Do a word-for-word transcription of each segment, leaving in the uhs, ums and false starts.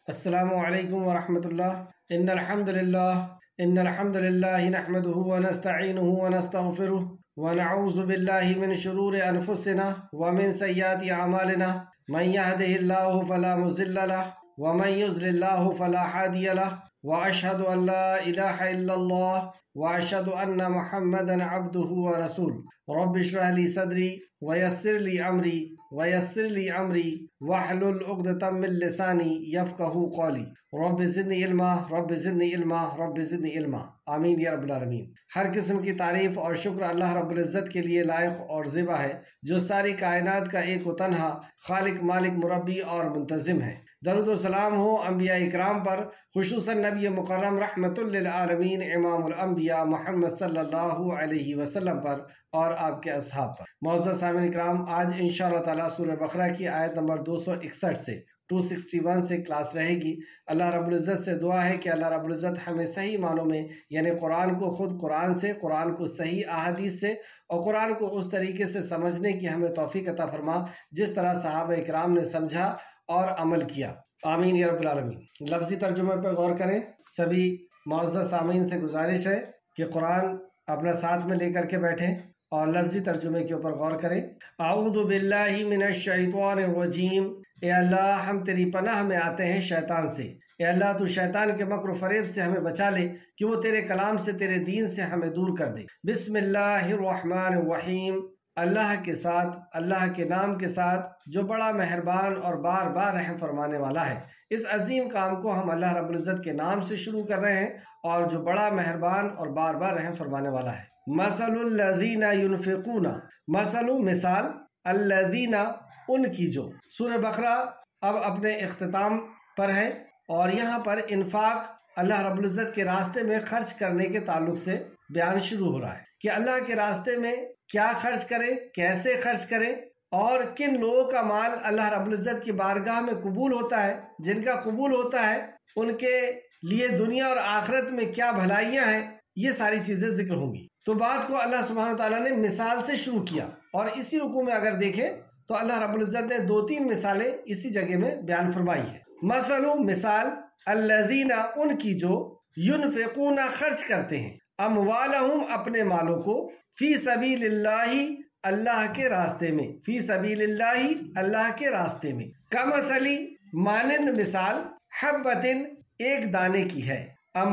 السلام علیکم ورحمۃ اللہ۔ ان الحمد للہ ان الحمد للہ نحمده ونستعینه ونستغفره ونعوذ باللہ من شرور انفسنا ومن سیئات اعمالنا من يهده الله فلا مضل له ومن يضلل الله فلا هادي له واشهد ان لا اله الا الله واشهد ان محمدا عبده ورسوله رب اشرح لي صدري ويسر لي امري ويسر لي امري واحلل عقدة من لساني يفقهوا قولي رب زدني علما رب زدني علما رب زدني علما آمین یا رب العالمین۔ ہر قسم کی تعریف اور شکر اللہ رب العزت کے لیے لائق اور زیبا ہے، جو ساری کائنات کا ایک و تنہا خالق، مالک، مربی اور منتظم ہے۔ درود و سلام ہو انبیاء اکرام پر، خصوصاً نبی مکرم رحمت للعالمین امام الانبیاء محمد صلی اللہ علیہ وسلم پر اور آپ کے اصحاب پر۔ معزز سامعین اکرام، آج انشاءاللہ تعالیٰ سورہ بقرہ کی آیت نمبر دو سو اکسٹھ سے دو سو اکسٹھ سے کلاس رہے گی۔ اللہ رب العزت سے دعا ہے کہ اللہ رب العزت ہمیں صحیح معنوں میں، یعنی قرآن کو خود قرآن سے، قرآن کو صحیح احادیث سے اور قرآن کو اس طریقے سے سمجھنے کی ہمیں توفیق عطا فرما جس طرح صحابہ اکرام نے سمجھا اور عمل کیا۔ آمین یا رب العالمین۔ لفظی ترجمے پر غور کریں۔ سبھی معزز سامعین سے گزارش ہے کہ قرآن اپنا ساتھ میں لے کر کے بیٹھیں اور لفظی ترجمے کے اوپر غور کریں۔ اعوذ باللہ من الشیطان الرجیم۔ اے اللہ، ہم تیری پناہ میں آتے ہیں شیطان سے۔ اے اللہ، تو شیطان کے مکر و فریب سے ہمیں بچا لے کہ وہ تیرے کلام سے، تیرے دین سے ہمیں دور کر دے۔ بسم اللہ الرحمن الرحیم۔ اللہ کے ساتھ، اللہ کے نام کے ساتھ جو بڑا مہربان اور بار بار رحم فرمانے والا ہے۔ اس عظیم کام کو ہم اللہ رب العزت کے نام سے شروع کر رہے ہیں، اور جو بڑا مہربان اور بار بار رحم فرمانے والا ہے۔ مثل الذین ینفقون، مثل مثال، الذین ان کی جو۔ سورہ بقرہ اب اپنے اختتام پر ہے، اور یہاں پر انفاق، اللہ رب العزت کے راستے میں خرچ کرنے کے تعلق سے بیان شروع ہو رہا ہے کہ اللہ کے راستے میں کیا خرچ کرے، کیسے خرچ کرے، اور کن لوگوں کا مال اللہ رب العزت کی بارگاہ میں قبول ہوتا ہے۔ جن کا قبول ہوتا ہے ان کے لیے دنیا اور آخرت میں کیا بھلائیاں ہیں، یہ ساری چیزیں ذکر ہوں گی۔ تو بات کو اللہ سبحانہ تعالیٰ نے مثال سے شروع کیا، اور اسی رکوع میں اگر دیکھیں تو اللہ رب العزت نے دو تین مثالیں اسی جگہ میں بیان فرمائی ہے۔ مثل مثال، الذین ان کی جو، ینفقون خرچ کرتے ہیں، اموالہم اپنے مالوں کو، فی سبیل اللہ اللہ کے راستے میں، فی سبیل اللہ اللہ کے راستے میں، کمثلی مانند مثال، حبۃ ایک دانے کی ہے،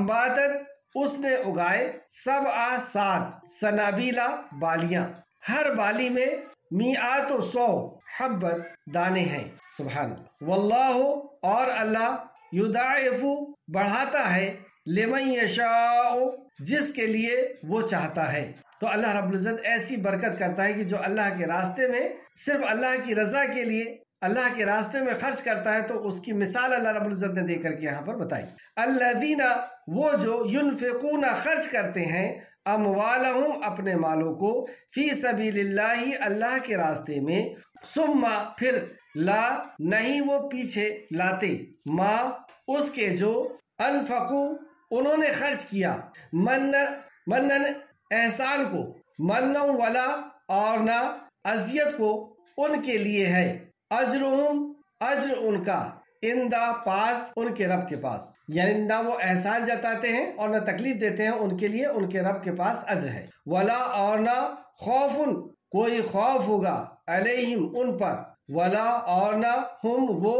انباتت اس نے اگائے، سبع سات، سنابیلا بالیاں، ہر بالی میں میعات و سو حبت دانے ہیں۔ سبحان اللہ۔ واللہ اور اللہ، یضاعف بڑھاتا ہے، لمن یشاء جس کے لیے وہ چاہتا ہے۔ تو اللہ رب العزت ایسی برکت کرتا ہے کہ جو اللہ کے راستے میں صرف اللہ کی رضا کے لیے اللہ کے راستے میں خرچ کرتا ہے، تو اس کی مثال اللہ رب العزت نے دے کر کے یہاں پر بتائی۔ الذین وہ جو، ینفقون خرچ کرتے ہیں، اموالہم اپنے مالوں کو، فی سبیل اللہ اللہ کے راستے میں، ثم پھر، لا نہیں وہ پیچھے لاتے، ما اس کے جو، انفقو انہوں نے خرچ کیا، من منن احسان کو، من ولا اور نہ اذیت کو ان کے لیے ہے، اجرہم اجر ان کا، اندہ پاس ان کے رب کے پاس، یعنی نہ وہ احسان جتاتے ہیں اور نہ تکلیف دیتے ہیں، ان کے لیے ان کے رب کے پاس اجر ہے۔ ولا اور نہ خوف کوئی خوف ہوگا، علیہم ان پر، ولا اور نہ ہم وہ،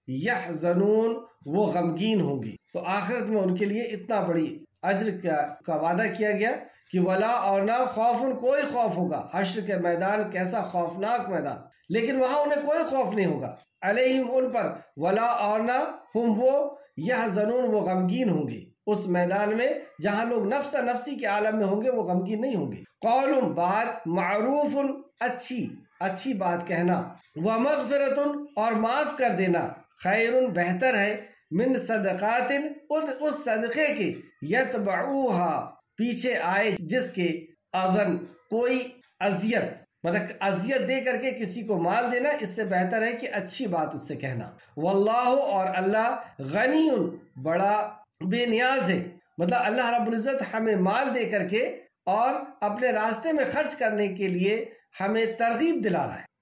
یحزنون وہ غمگین ہوں گے۔ تو آخرت میں ان کے لیے اتنا بڑی اجر کا وعدہ کیا گیا کہ ولا اور نہ خوف کوئی خوف ہوگا۔ حشر کے میدان کیسا خوفناک میدان، لیکن وہاں انہیں کوئی خوف نہیں ہوگا، علیہم ان پر، ولا اور نہ ہم وہ، یحزنون وہ غمگین ہوں گے۔ اس میدان میں جہاں لوگ نفس نفسی کے عالم میں ہوں گے، وہ غمگین نہیں ہوں گے۔ قول بات، معروف اچھی اچھی بات کہنا، ومغفرۃ اور معاف کر دینا، خیر بہتر ہے، من صدقات اس صدقے کے، یتبعوہا پیچھے آئے جس کے، اذن کوئی اذیت، مطلب اذیت دے کر کے کسی کو مال دینا، اس سے بہتر ہے کہ اچھی بات اس سے کہنا۔ واللہ اور اللہ، غنی بڑا بے نیاز ہے، مطلب اللہ رب العزت ہمیں مال دے کر کے اور اپنے راستے میں خرچ کرنے کے لیے ہمیں ترغیب دلا رہا ہے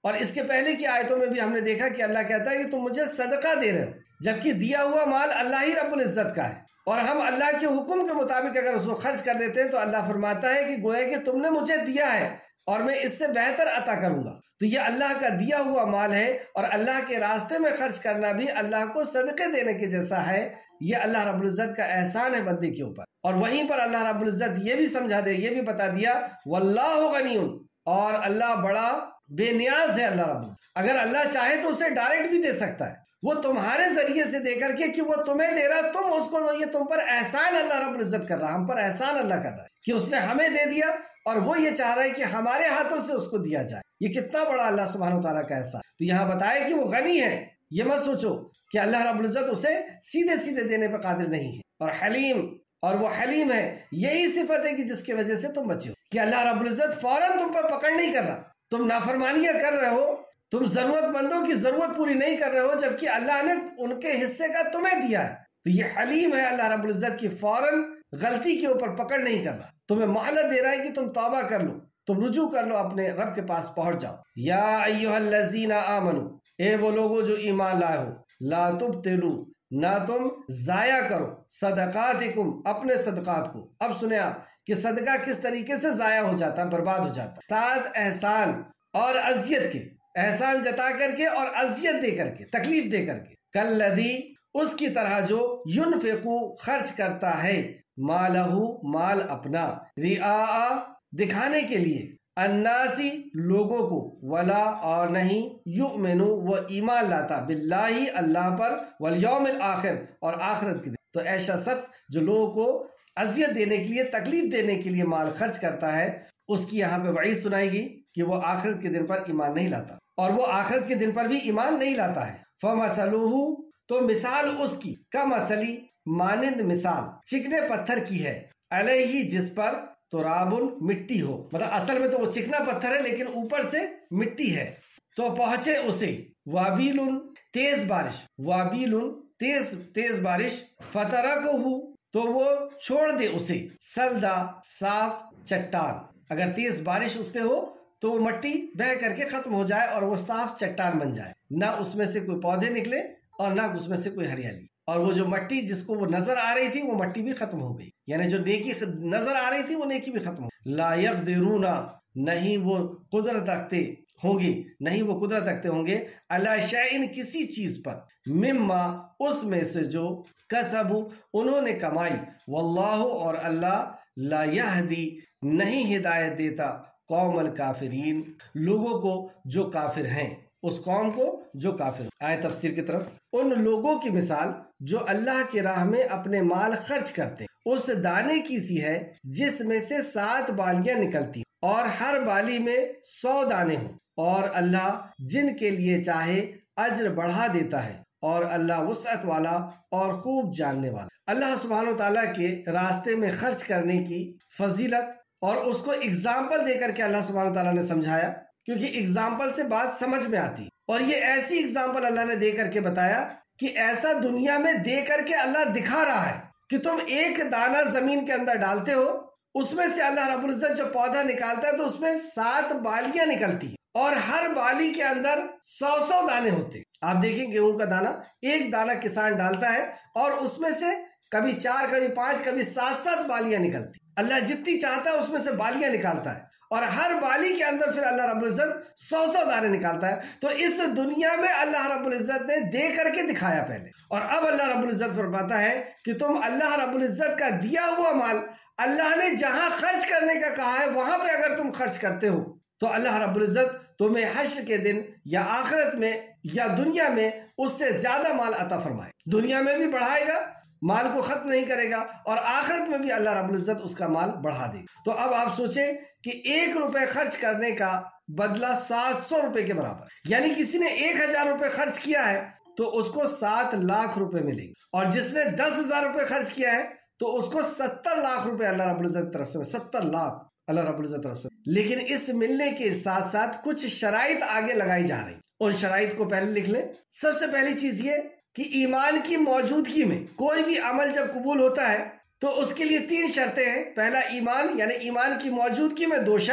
اور اس کے پہلے کی آیتوں میں بھی ہم نے دیکھا کہ اللہ کہتا ہے کہ تم مجھے صدقہ دے رہے ہو، جبکہ دیا ہوا مال اللہ ہی رب العزت کا ہے، اور ہم اللہ کے حکم کے مطابق اگر اس کو خرچ کر دیتے ہیں تو اللہ فرماتا ہے کہ گویا کہ تم نے مجھے دیا ہے اور میں اس سے بہتر عطا کروں گا۔ تو یہ اللہ کا دیا ہوا مال ہے، اور اللہ کے راستے میں خرچ کرنا بھی اللہ کو صدقے دینے کے جیسا ہے۔ یہ اللہ رب العزت کا احسان ہے بندے کے اوپر۔ اور وہیں پر اللہ رب العزت یہ بھی سمجھا دے، یہ بھی بتا دیا واللہ غنی، اور اللہ بڑا بے نیاز ہے۔ اللہ رب العزت اگر اللہ چاہے تو اسے ڈائریکٹ بھی دے سکتا ہے، وہ تمہارے ذریعے سے دے کر کے کہ وہ تمہیں دے رہا، تم اس کو، یہ تم پر احسان اللہ رب العزت کر رہا، ہم پر احسان اللہ کر رہا ہے کہ اس نے ہمیں دے دیا، اور وہ یہ چاہ رہا ہے کہ ہمارے ہاتھوں سے اس کو دیا جائے۔ یہ کتنا بڑا اللہ سبحانہ وتعالیٰ کا احسان۔ تو یہاں بتایا کہ وہ غنی ہے، یہ مت سوچو کہ اللہ رب العزت اسے سیدھے سیدھے دینے پر قادر نہیں ہے، اور حلیم، اور وہ حلیم ہے۔ یہی صفت ہے کہ جس کی وجہ سے تم بچے ہو، کہ اللہ رب العزت فوراً تم پر پکڑ نہیں کر رہا، تم نافرمانیاں کر رہے ہو، تم ضرورت مندوں کی ضرورت پوری نہیں کر رہے ہو، جبکہ اللہ نے ان کے حصے کا تمہیں دیا ہے۔ تو یہ حلیم ہے اللہ رب العزت کی فوراً غلطی کے اوپر پکڑ نہیں کر رہا، تمہیں مہلت دے رہا ہے کہ تم توبہ کر لو، تم رجوع کر لو، اپنے رب کے پاس پہنچ جاؤ۔ یا ایھا الذین آمنو، اے وہ لوگوں جو ایمان لائے ہو، لا تبطلوا، نہ تم ضائع کرو، صدقاتکم، اپنے صدقات کو۔ اب سنیں آپ کہ صدقہ کس طریقے سے ضائع ہو جاتا ہے، برباد ہو جاتا ہے، ساتھ احسان اور اذیت کے، احسان جتا کر کے اور اذیت دے کر کے، تکلیف دے کر کے، کالذی، اس کی طرح جو ینفقو، خرچ کرتا ہے، مالہ، مال اپنا، رعاء، دکھانے کے لیے، الناسی، لوگوں کو، ولا، اور نہیں، یؤمنو، وہ ایمان لاتا، باللہ، اللہ پر، والیوم الآخر، اور آخرت کے دن۔ تو ایسا شخص جو لوگوں کو اذیت دینے کے لیے، تکلیف دینے کے لیے مال خرچ کرتا ہے، اس کی یہاں پہ وعید سنائی گی کہ وہ آخرت کے دن پر ایمان نہیں لاتا، اور وہ آخرت کے دن پر بھی ایمان نہیں لاتا ہے۔ فَمَثَلُهُ، تو مثال اس کی، کَمَثَلِ، مانند مثال، چکنے پتھر کی ہے، علیہ، جس پر، ترابن، مٹی ہو، مطلب اصل میں تو وہ چکنا پتھر ہے لیکن اوپر سے مٹی ہے، تو پہنچے اسے، وابیل، تیز بارش، وابیل، تیز تیز بارش، فترکہ، تو وہ چھوڑ دے اسے، سلدا، صاف چٹان۔ اگر تیز بارش اس پہ ہو تو وہ مٹی بہہ کر کے ختم ہو جائے اور وہ صاف چٹان بن جائے، نہ اس میں سے کوئی پودے نکلے اور نہ اس میں سے کوئی ہریالی، اور وہ جو مٹی جس کو وہ نظر آ رہی تھی وہ مٹی بھی ختم ہو گئی، یعنی جو نیکی نظر آ رہی تھی وہ نیکی بھی ختم ہو گئی۔ لا یقدرون، نہیں وہ قدرت رکھتے ہوں گے، نہیں وہ قدرت رکھتے ہوں گے، علی شیء، کسی چیز پر، مما، اس میں سے جو، کسبوا، انہوں نے کمائی، واللہ، اور اللہ، لا یہدی، نہیں ہدایت دیتا، قوم الکافرین، لوگوں کو جو کافر ہیں، اس قوم کو جو کافر ہیں۔ آئے تفسیر کی طرف۔ ان لوگوں کی مثال جو اللہ کی راہ میں اپنے مال خرچ کرتے، اس دانے کی سی ہے جس میں سے سات بالیاں نکلتی اور ہر بالی میں سو دانے ہوں، اور اللہ جن کے لیے چاہے اجر بڑھا دیتا ہے، اور اللہ وسعت والا اور خوب جاننے والا۔ اللہ سبحانہ و تعالیٰ کے راستے میں خرچ کرنے کی فضیلت اور اس کو اگزامپل دے کر کے اللہ سبحانہ و تعالیٰ نے سمجھایا، کیونکہ اگزامپل سے بات سمجھ میں آتی، اور یہ ایسی اگزامپل اللہ نے دے کر کے بتایا کہ ایسا دنیا میں دے کر کے اللہ دکھا رہا ہے کہ تم ایک دانہ زمین کے اندر ڈالتے ہو، اس میں سے اللہ رب العزت جو پودا نکالتا ہے تو اس میں سات بالیاں نکلتی ہیں، اور ہر بالی کے اندر سو سو دانے ہوتے ہیں۔ آپ دیکھیں گیہوں کا دانہ، ایک دانہ کسان ڈالتا ہے اور اس میں سے کبھی چار، کبھی پانچ، کبھی سات سات بالیاں نکلتی۔ اللہ جتنی چاہتا ہے اس میں سے بالیاں نکالتا ہے، اور ہر بالی کے اندر پھر اللہ رب العزت سو سو دانے نکالتا ہے۔ تو اس دنیا میں اللہ رب العزت نے دے کر کے دکھایا پہلے، اور اب اللہ رب العزت فرماتا ہے کہ تم اللہ رب العزت کا دیا ہوا مال، اللہ نے جہاں خرچ کرنے کا کہا ہے وہاں پہ اگر تم خرچ کرتے ہو تو اللہ رب العزت تمہیں حشر کے دن یا آخرت میں یا دنیا میں اس سے زیادہ مال عطا فرمائے، دنیا میں بھی بڑھائے گا، مال کو ختم نہیں کرے گا، اور آخرت میں بھی اللہ رب العزت اس کا مال بڑھا دے گا۔ تو اب آپ سوچیں کہ ایک روپے خرچ کرنے کا بدلہ سات سو روپے کے برابر، یعنی کسی نے ایک ہزار روپے خرچ کیا ہے تو اس کو سات لاکھ روپے ملیں گے، اور جس نے دس ہزار روپے خرچ کیا ہے تو اس کو ستر لاکھ روپے اللہ رب العزت کی طرف سے، ستر لاکھ اللہ رب العزت کی طرف سے۔ لیکن اس ملنے کے ساتھ ساتھ کچھ شرائط آگے لگائی جا رہی، ان شرائط کو پہلے لکھ لیں۔ سب سے پہلی چیز یہ کہ ایمان کی موجودگی میں کوئی بھی عمل جب قبول ہوتا ہے تو اس کے لیے تین شرطیں ہیں۔ پہلا ایمان، یعنی ایمان کی موجودگی میں دو شرط،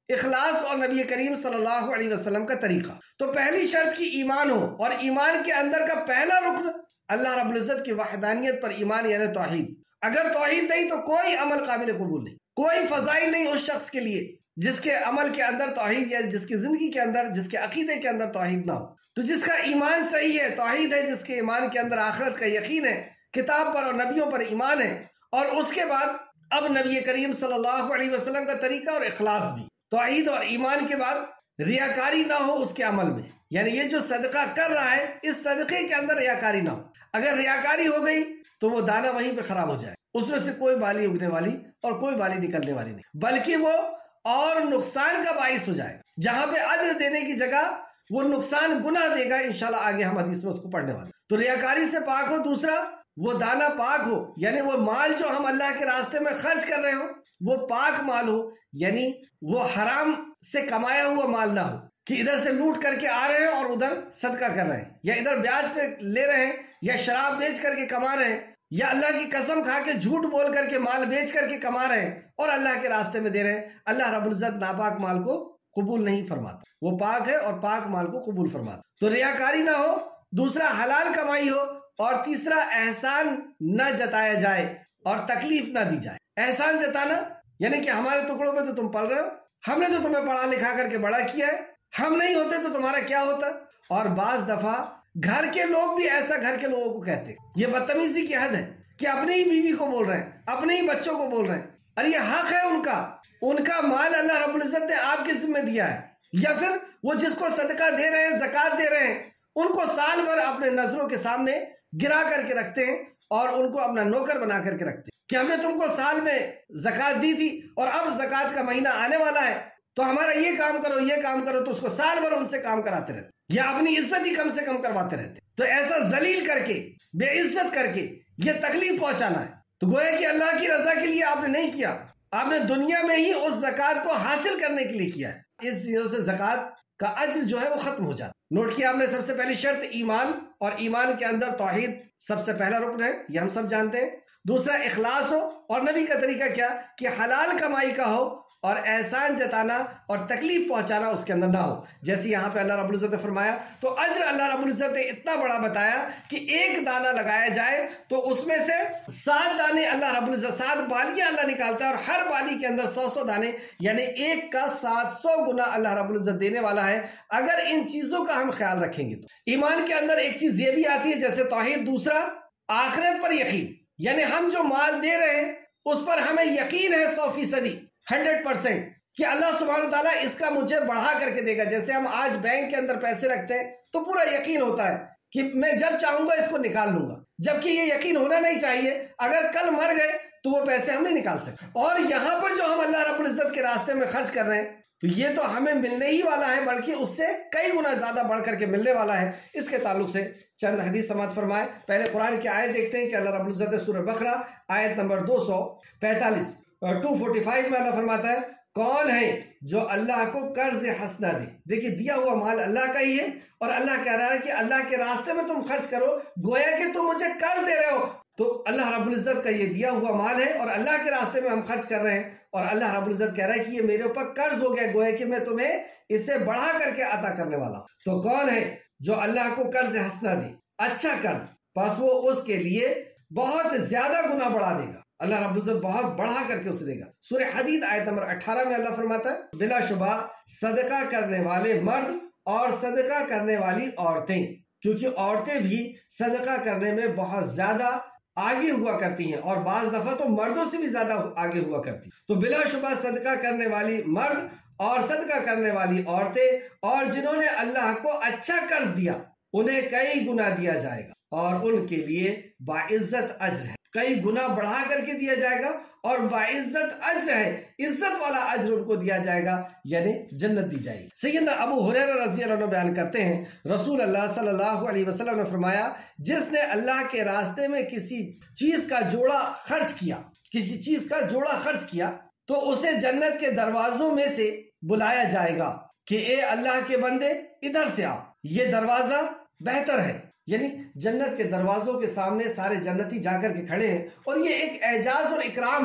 اخلاص اور نبی کریم صلی اللہ علیہ وسلم کا طریقہ۔ تو پہلی شرط کی ایمان ہو، اور ایمان کے اندر کا پہلا رکن اللہ رب العزت کی وحدانیت پر ایمان یعنی توحید۔ اگر توحید نہیں تو کوئی عمل قابل قبول نہیں، کوئی فضائل نہیں اس شخص کے لیے جس کے عمل کے اندر توحید یا جس کی زندگی کے اندر، جس کے عقیدے کے اندر توحید نہ ہو۔ تو جس کا ایمان صحیح ہے، توحید ہے، جس کے ایمان کے اندر آخرت کا یقین ہے، کتاب پر اور نبیوں پر ایمان ہے، اور اس کے بعد اب نبی کریم صلی اللہ علیہ وسلم کا طریقہ اور اخلاص بھی۔ توحید اور ایمان کے بعد ریاکاری نہ ہو اس کے عمل میں، یعنی یہ جو صدقہ کر رہا ہے اس صدقے کے اندر ریاکاری نہ ہو۔ اگر ریاکاری ہو گئی تو وہ دانہ وہیں پہ خراب ہو جائے، اس میں سے کوئی بالی اگنے والی اور کوئی بالی نکلنے والی نہیں، بلکہ وہ اور نقصان کا باعث ہو جائے گا۔ جہاں پہ اجر دینے کی جگہ وہ نقصان گناہ دے گا، انشاءاللہ آگے ہم حدیث میں اس کو پڑھنے والے۔ تو ریاکاری سے پاک ہو، دوسرا وہ دانہ پاک ہو، یعنی وہ مال جو ہم اللہ کے راستے میں خرچ کر رہے ہو وہ پاک مال ہو، یعنی وہ حرام سے کمایا ہوا مال نہ ہو کہ ادھر سے لوٹ کر کے آ رہے ہیں اور ادھر صدقہ کر رہے ہیں، یا ادھر بیاج پہ لے رہے ہیں، یا شراب بیچ کر کے کما رہے ہیں، یا اللہ کی قسم کھا کے جھوٹ بول کر کے مال بیچ کر کے کما رہے ہیں اور اللہ کے راستے میں دے رہے ہیں۔ اللہ رب العزت ناپاک مال کو قبول نہیں فرماتا، وہ پاک ہے اور پاک مال کو قبول فرماتا۔ تو ریاکاری نہ ہو، دوسرا حلال کمائی ہو، اور تیسرا احسان نہ جتایا جائے اور تکلیف نہ دی جائے۔ احسان جتانا یعنی کہ ہمارے ٹکڑوں پہ تو تم پل رہے ہو، ہم نے تو تمہیں پڑھا لکھا کر کے بڑا کیا ہے، ہم نہیں ہوتے تو تمہارا کیا ہوتا۔ اور بعض دفعہ گھر کے لوگ بھی ایسا گھر کے لوگوں کو کہتے ہیں، یہ بدتمیزی کی حد ہے کہ اپنی ہی بیوی کو بول رہے ہیں، اپنے ہی بچوں کو بول رہے ہیں، اور یہ حق ہے ان کا، ان کا مال اللہ رب العزت نے آپ کے ذمہ دیا ہے۔ یا پھر وہ جس کو صدقہ دے رہے ہیں، زکوٰۃ دے رہے ہیں، ان کو سال بھر اپنے نظروں کے سامنے گرا کر کے رکھتے ہیں اور ان کو اپنا نوکر بنا کر کے رکھتے ہیں کہ ہم نے تم کو سال میں زکوٰۃ دی تھی اور اب زکوٰۃ کا مہینہ آنے والا ہے تو ہمارا یہ کام کرو یہ کام کرو، تو اس کو سال بھر ان سے کام کراتے رہتے یا اپنی عزت ہی کم سے کم کرواتے رہتے۔ تو ایسا ذلیل کر کے، بے عزت کر کے یہ تکلیف پہنچانا ہے، تو گویا کہ اللہ کی رضا کے لیے آپ نے نہیں کیا، آپ نے دنیا میں ہی اس زکوٰۃ کو حاصل کرنے کے لیے کیا ہے۔ اس چیزوں سے زکوٰۃ کا اجر جو ہے وہ ختم ہو جاتا۔ نوٹ کیا آپ نے، سب سے پہلی شرط ایمان، اور ایمان کے اندر توحید سب سے پہلا رکن ہے، یہ ہم سب جانتے ہیں۔ دوسرا اخلاص ہو، اور نبی کا طریقہ کیا کہ حلال کمائی کا ہو، اور احسان جتانا اور تکلیف پہنچانا اس کے اندر نہ ہو۔ جیسے یہاں پہ اللہ رب العزت نے فرمایا تو اجر اللہ رب العزت نے اتنا بڑا بتایا کہ ایک دانہ لگایا جائے تو اس میں سے سات دانے اللہ رب العزت، سات بالیاں اللہ نکالتا ہے، اور ہر بالی کے اندر سو سو دانے، یعنی ایک کا سات سو گنا اللہ رب العزت دینے والا ہے اگر ان چیزوں کا ہم خیال رکھیں گے۔ تو ایمان کے اندر ایک چیز یہ بھی آتی ہے جیسے توحید، دوسرا آخرت پر یقین، یعنی ہم جو مال دے رہے ہیں اس پر ہمیں یقین ہے سو فیصدی، ہنڈریڈ پرسینٹ کہ اللہ سبحانہ تعالیٰ اس کا مجھے بڑھا کر کے دے گا۔ جیسے ہم آج بینک کے اندر پیسے رکھتے ہیں تو پورا یقین ہوتا ہے کہ میں جب چاہوں گا اس کو نکال لوں گا، جبکہ یہ یقین ہونا نہیں چاہیے، اگر کل مر گئے تو وہ پیسے ہم نہیں نکال سکتے۔ اور یہاں پر جو ہم اللہ رب العزت کے راستے میں خرچ کر رہے ہیں تو یہ تو ہمیں ملنے ہی والا ہے، بلکہ اس سے کئی گنا زیادہ بڑھ کر کے ملنے والا ہے۔ اس کے تعلق سے چند حدیث سماعت فرمائے۔ پہلے قرآن کی آیت دیکھتے ہیں کہ اللہ رب العزت نے سورہ بقرہ آیت نمبر دو سو پینتالیس اور دو سو پینتالیس میں اللہ فرماتا ہے، کون ہے جو اللہ کو قرض حسنہ دے۔ دیکھیے دیا ہوا مال اللہ کا ہی ہے، اور اللہ کہہ رہا ہے کہ اللہ کے راستے میں تم خرچ کرو، گویا کہ تم مجھے قرض دے رہے ہو۔ تو اللہ رب العزت کا یہ دیا ہوا مال ہے اور اللہ کے راستے میں ہم خرچ کر رہے ہیں، اور اللہ رب العزت کہہ رہا ہے کہ یہ میرے اوپر قرض ہو گیا، گویا کہ میں تمہیں اسے بڑھا کر کے عطا کرنے والا ہوں۔ تو کون ہے جو اللہ کو قرض حسنہ دے، اچھا قرض، پس وہ اس کے لیے بہت زیادہ گنا بڑھا دے گا، اللہ رب العزت بہت بڑھا کر کے اسے دے گا۔ سورہ حدید آیت نمبر اٹھارہ میں اللہ فرماتا ہے، بلا شبہ صدقہ کرنے والے مرد اور صدقہ کرنے والی عورتیں، کیونکہ عورتیں بھی صدقہ کرنے میں بہت زیادہ آگے ہوا کرتی ہیں، اور بعض دفعہ تو مردوں سے بھی زیادہ آگے ہوا کرتی ہیں۔ تو بلا شبہ صدقہ کرنے والی مرد اور صدقہ کرنے والی عورتیں، اور جنہوں نے اللہ کو اچھا قرض دیا انہیں کئی گنا دیا جائے گا، اور ان کے لیے باعزت اجر ہے، کئی گنا بڑھا کر کے دیا جائے گا، اور باعزت اجر ہے، عزت والا اجر ان کو دیا جائے گا، یعنی جنت دی جائے گی۔ سیدنا ابو ہریرہ رضی اللہ عنہ بیان کرتے ہیں، رسول اللہ صلی اللہ علیہ وسلم نے فرمایا، جس نے اللہ کے راستے میں کسی چیز کا جوڑا خرچ کیا کسی چیز کا جوڑا خرچ کیا تو اسے جنت کے دروازوں میں سے بلایا جائے گا کہ اے اللہ کے بندے ادھر سے آ، یہ دروازہ بہتر ہے، یعنی جنت کے دروازوں کے سامنے سارے جنتی جا کر کے کھڑے ہیں، اور یہ ایک اعزاز اور اکرام ہے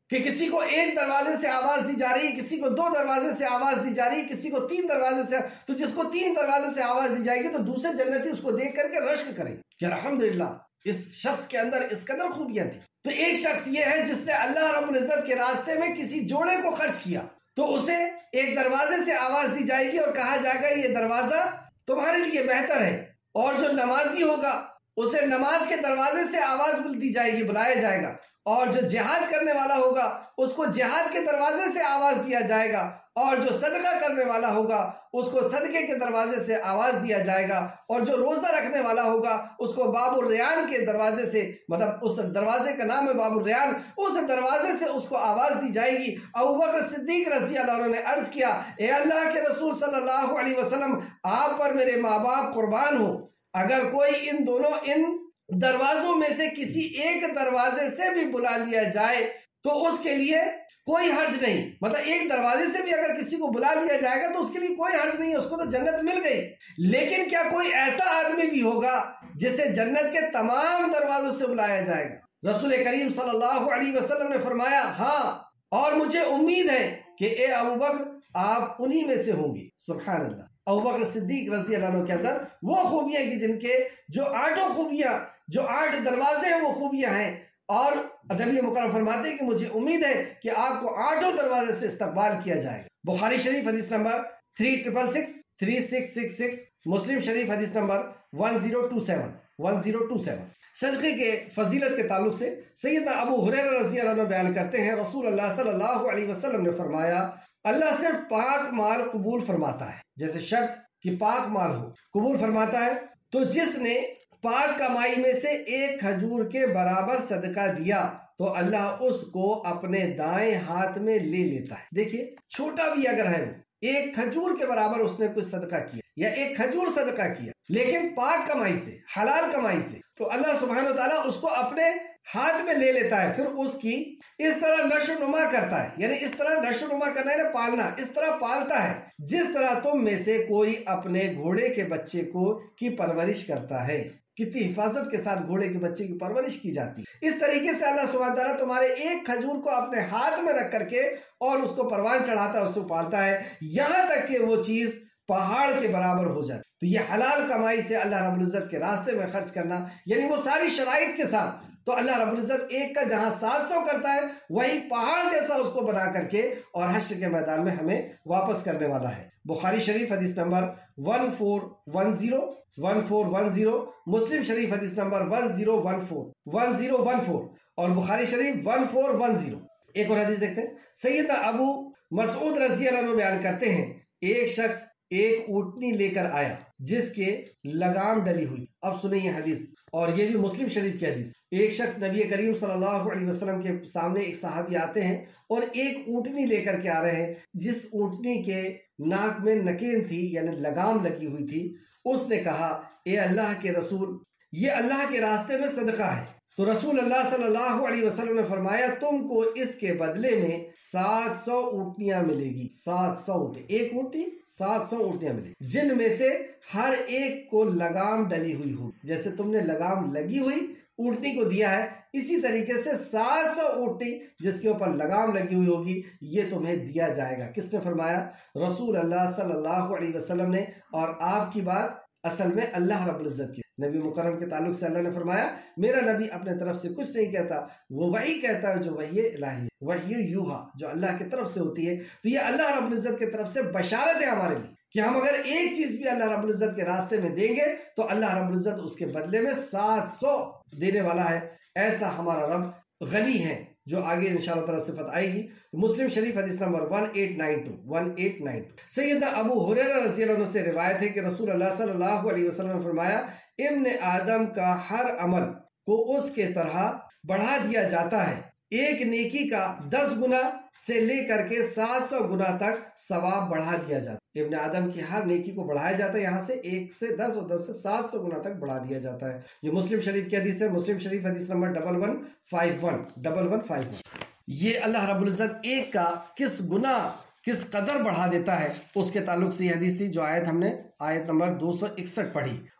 کہ کسی کو ایک دروازے سے آواز دی جا رہی ہے, کسی کو دو دروازے سے آواز دی جا رہی ہے, کسی کو تین دروازے سے, تو جس کو تین دروازے سے آواز دی جائے گی تو دوسرے جنتی اس کو دیکھ کر کے رشک کریں کہ الحمدللہ اس شخص کے اندر اس قدر خوبیاں تھی. تو ایک شخص یہ ہے جس نے اللہ رب العزت کے راستے میں کسی جوڑے کو خرچ کیا, تو اسے ایک دروازے سے آواز دی جائے گی اور کہا جائے گا یہ دروازہ تمہارے لیے بہتر ہے, اور جو نمازی ہوگا اسے نماز کے دروازے سے آواز دی جائے گی, بلایا جائے گا, اور جو جہاد کرنے والا ہوگا اس کو جہاد کے دروازے سے آواز دیا جائے گا, اور جو صدقہ کرنے والا ہوگا اس کو صدقے کے دروازے سے آواز دیا جائے گا, اور جو روزہ رکھنے والا ہوگا اس کو باب الریان کے دروازے سے, مطلب اس دروازے کا نام ہے باب الریان, اس دروازے سے اس کو آواز دی جائے گی. ابو بکر صدیق رضی اللہ عنہ نے عرض کیا, اے اللہ کے رسول صلی اللہ علیہ وسلم, آپ پر میرے ماں باپ قربان ہو, اگر کوئی ان دونوں ان دروازوں میں سے کسی ایک دروازے سے بھی بلا لیا جائے تو اس کے لیے کوئی حرج نہیں, مطلب ایک دروازے سے بھی اگر کسی کو بلا لیا جائے گا تو اس کے لیے کوئی حرج نہیں ہے, اس کو تو جنت مل گئی. لیکن کیا کوئی ایسا آدمی بھی ہوگا جسے جنت کے تمام دروازوں سے بلایا جائے گا؟ رسول کریم صلی اللہ علیہ وسلم نے فرمایا ہاں, اور مجھے امید ہے کہ اے ابو بکر آپ انہی میں سے ہوں گے. سبحان اللہ. ابو بکر صدیق رضی اللہ عنہ کے اندر وہ خوبیاں کی جن کے جو آٹھوں خوبیاں, جو آٹھ دروازے ہیں وہ خوبیاں ہیں, اور نبی مکرم فرماتے ہیں کہ مجھے امید ہے کہ آپ کو آٹھوں دروازے سے استقبال کیا جائے گا. بخاری شریف حدیث number three triple six three six six six, مسلم شریف حدیث number one zero two seven one zero two seven. صدقے کے فضیلت کے تعلق سے سیدنا ابو ہریرہ رضی اللہ عنہ بیان کرتے ہیں, رسول اللہ صلی اللہ علیہ وسلم نے فرمایا اللہ صرف پاک مال قبول فرماتا ہے, جیسے شرط کہ پاک مال ہو قبول فرماتا ہے, تو جس نے پاک کمائی میں سے ایک کھجور کے برابر صدقہ دیا تو اللہ اس کو اپنے دائیں ہاتھ میں لے لیتا ہے. دیکھیے چھوٹا بھی اگر ہے, ایک کھجور کے برابر اس نے کچھ صدقہ کیا یا ایک کھجور صدقہ کیا, لیکن پاک کمائی سے, حلال کمائی سے, تو اللہ سبحانہ وتعالیٰ اس کو اپنے ہاتھ میں لے لیتا ہے, پھر اس کی اس طرح نشو نما کرتا ہے, یعنی اس طرح نشو نما کرنا ہے نا پالنا, اس طرح پالتا ہے جس طرح تم میں سے کوئی اپنے گھوڑے کے بچے کو کی پرورش کرتا ہے. کتنی حفاظت کے ساتھ گھوڑے کے بچے کی پرورش کی جاتی ہے. اس طریقے سے اللہ سبحانہ وتعالیٰ تمہارے ایک کھجور کو اپنے ہاتھ میں رکھ کر کے اور اس کو پروان چڑھاتا ہے, اس کو پالتا ہے, یہاں تک کہ وہ چیز پہاڑ کے برابر ہو جاتی. تو یہ حلال کمائی سے اللہ رب العزت کے راستے میں خرچ کرنا, یعنی وہ ساری شرائط کے ساتھ, تو اللہ رب العزت ایک کا جہاں سات سو کرتا ہے وہی پہاڑ جیسا اس کو بنا کر کے اور حشر کے میدان میں ہمیں واپس کرنے والا ہے. بخاری شریف حدیث number one four one zero one four one zero, مسلم شریف حدیث number one zero one four one zero one four, اور بخاری شریف ون فور ون زیرو. ایک اور حدیث دیکھتے ہیں. سیدنا ابو مسعود رضی اللہ عنہ بیان کرتے ہیں ایک شخص ایک اونٹنی لے کر آیا جس کے لگام ڈلی ہوئی. اب سنیں یہ حدیث, اور یہ بھی مسلم شریف کی حدیث. ایک شخص نبی کریم صلی اللہ علیہ وسلم کے سامنے ایک صحابی آتے ہیں اور ایک اونٹنی لے کر کے آ رہے ہیں جس اونٹنی کے ناک میں نکین تھی, یعنی لگام لگی ہوئی تھی. اس نے کہا اے اللہ کے رسول, یہ اللہ کے راستے میں صدقہ ہے. تو رسول اللہ صلی اللہ علیہ وسلم نے فرمایا تم کو اس کے بدلے میں سات سو اونٹنیاں ملے گی. سات سو اونٹیں, ایک اونٹنی سات سو اونٹنیاں ملے گی, جن میں سے ہر ایک کو لگام ڈلی ہوئی ہو. جیسے تم نے لگام لگی ہوئی اونٹنی کو دیا ہے, اسی طریقے سے سات سو اونٹنی جس کے اوپر لگام لگی ہوئی ہوگی یہ تمہیں دیا جائے گا. کس نے فرمایا؟ رسول اللہ صلی اللہ علیہ وسلم نے. اور آپ کی بات اصل میں اللہ رب العزت کی, نبی مکرم کے تعلق سے اللہ نے فرمایا میرا نبی اپنے طرف سے کچھ نہیں کہتا, وہ وہی کہتا ہے جو وحی الہی ہے, وحی یوحا جو اللہ کی طرف سے ہوتی ہے. تو یہ اللہ رب العزت کی طرف سے بشارت ہے ہمارے لیے کہ ہم اگر ایک چیز بھی اللہ رب العزت کے راستے میں دیں گے تو اللہ رب العزت اس کے بدلے میں سات سو دینے والا ہے. ایسا ہمارا رب غنی ہے, جو آگے انشاءاللہ تعالی صفت آئے گی. مسلم شریف حدیث number one eight nine two one eight nine two. سیدنا ابو ہریرہ رضی اللہ عنہ سے روایت ہے کہ رسول اللہ صلی اللہ علیہ وسلم نے فرمایا ابن آدم کا ہر عمل کو اس کے طرح بڑھا دیا جاتا ہے, ایک نیکی کا دس گنا سے لے کر کے سات سو گنا تک ثواب بڑھا دیا جاتا ہے. ابن آدم کی ہر نیکی کو بڑھایا جاتا ہے, یہاں سے ایک سے دس اور دس سے سات سو گنا تک بڑھا دیا جاتا ہے. یہ مسلم شریف کی حدیث ہے, مسلم شریف حدیث number double one five one double one five one. یہ اللہ رب العزت ایک کا کس گنا کس قدر بڑھا دیتا ہے اس کے تعلق سے یہ حدیث تھی جو آیت ہم نے آیت نمبر دو سو اکسٹھ پڑھی.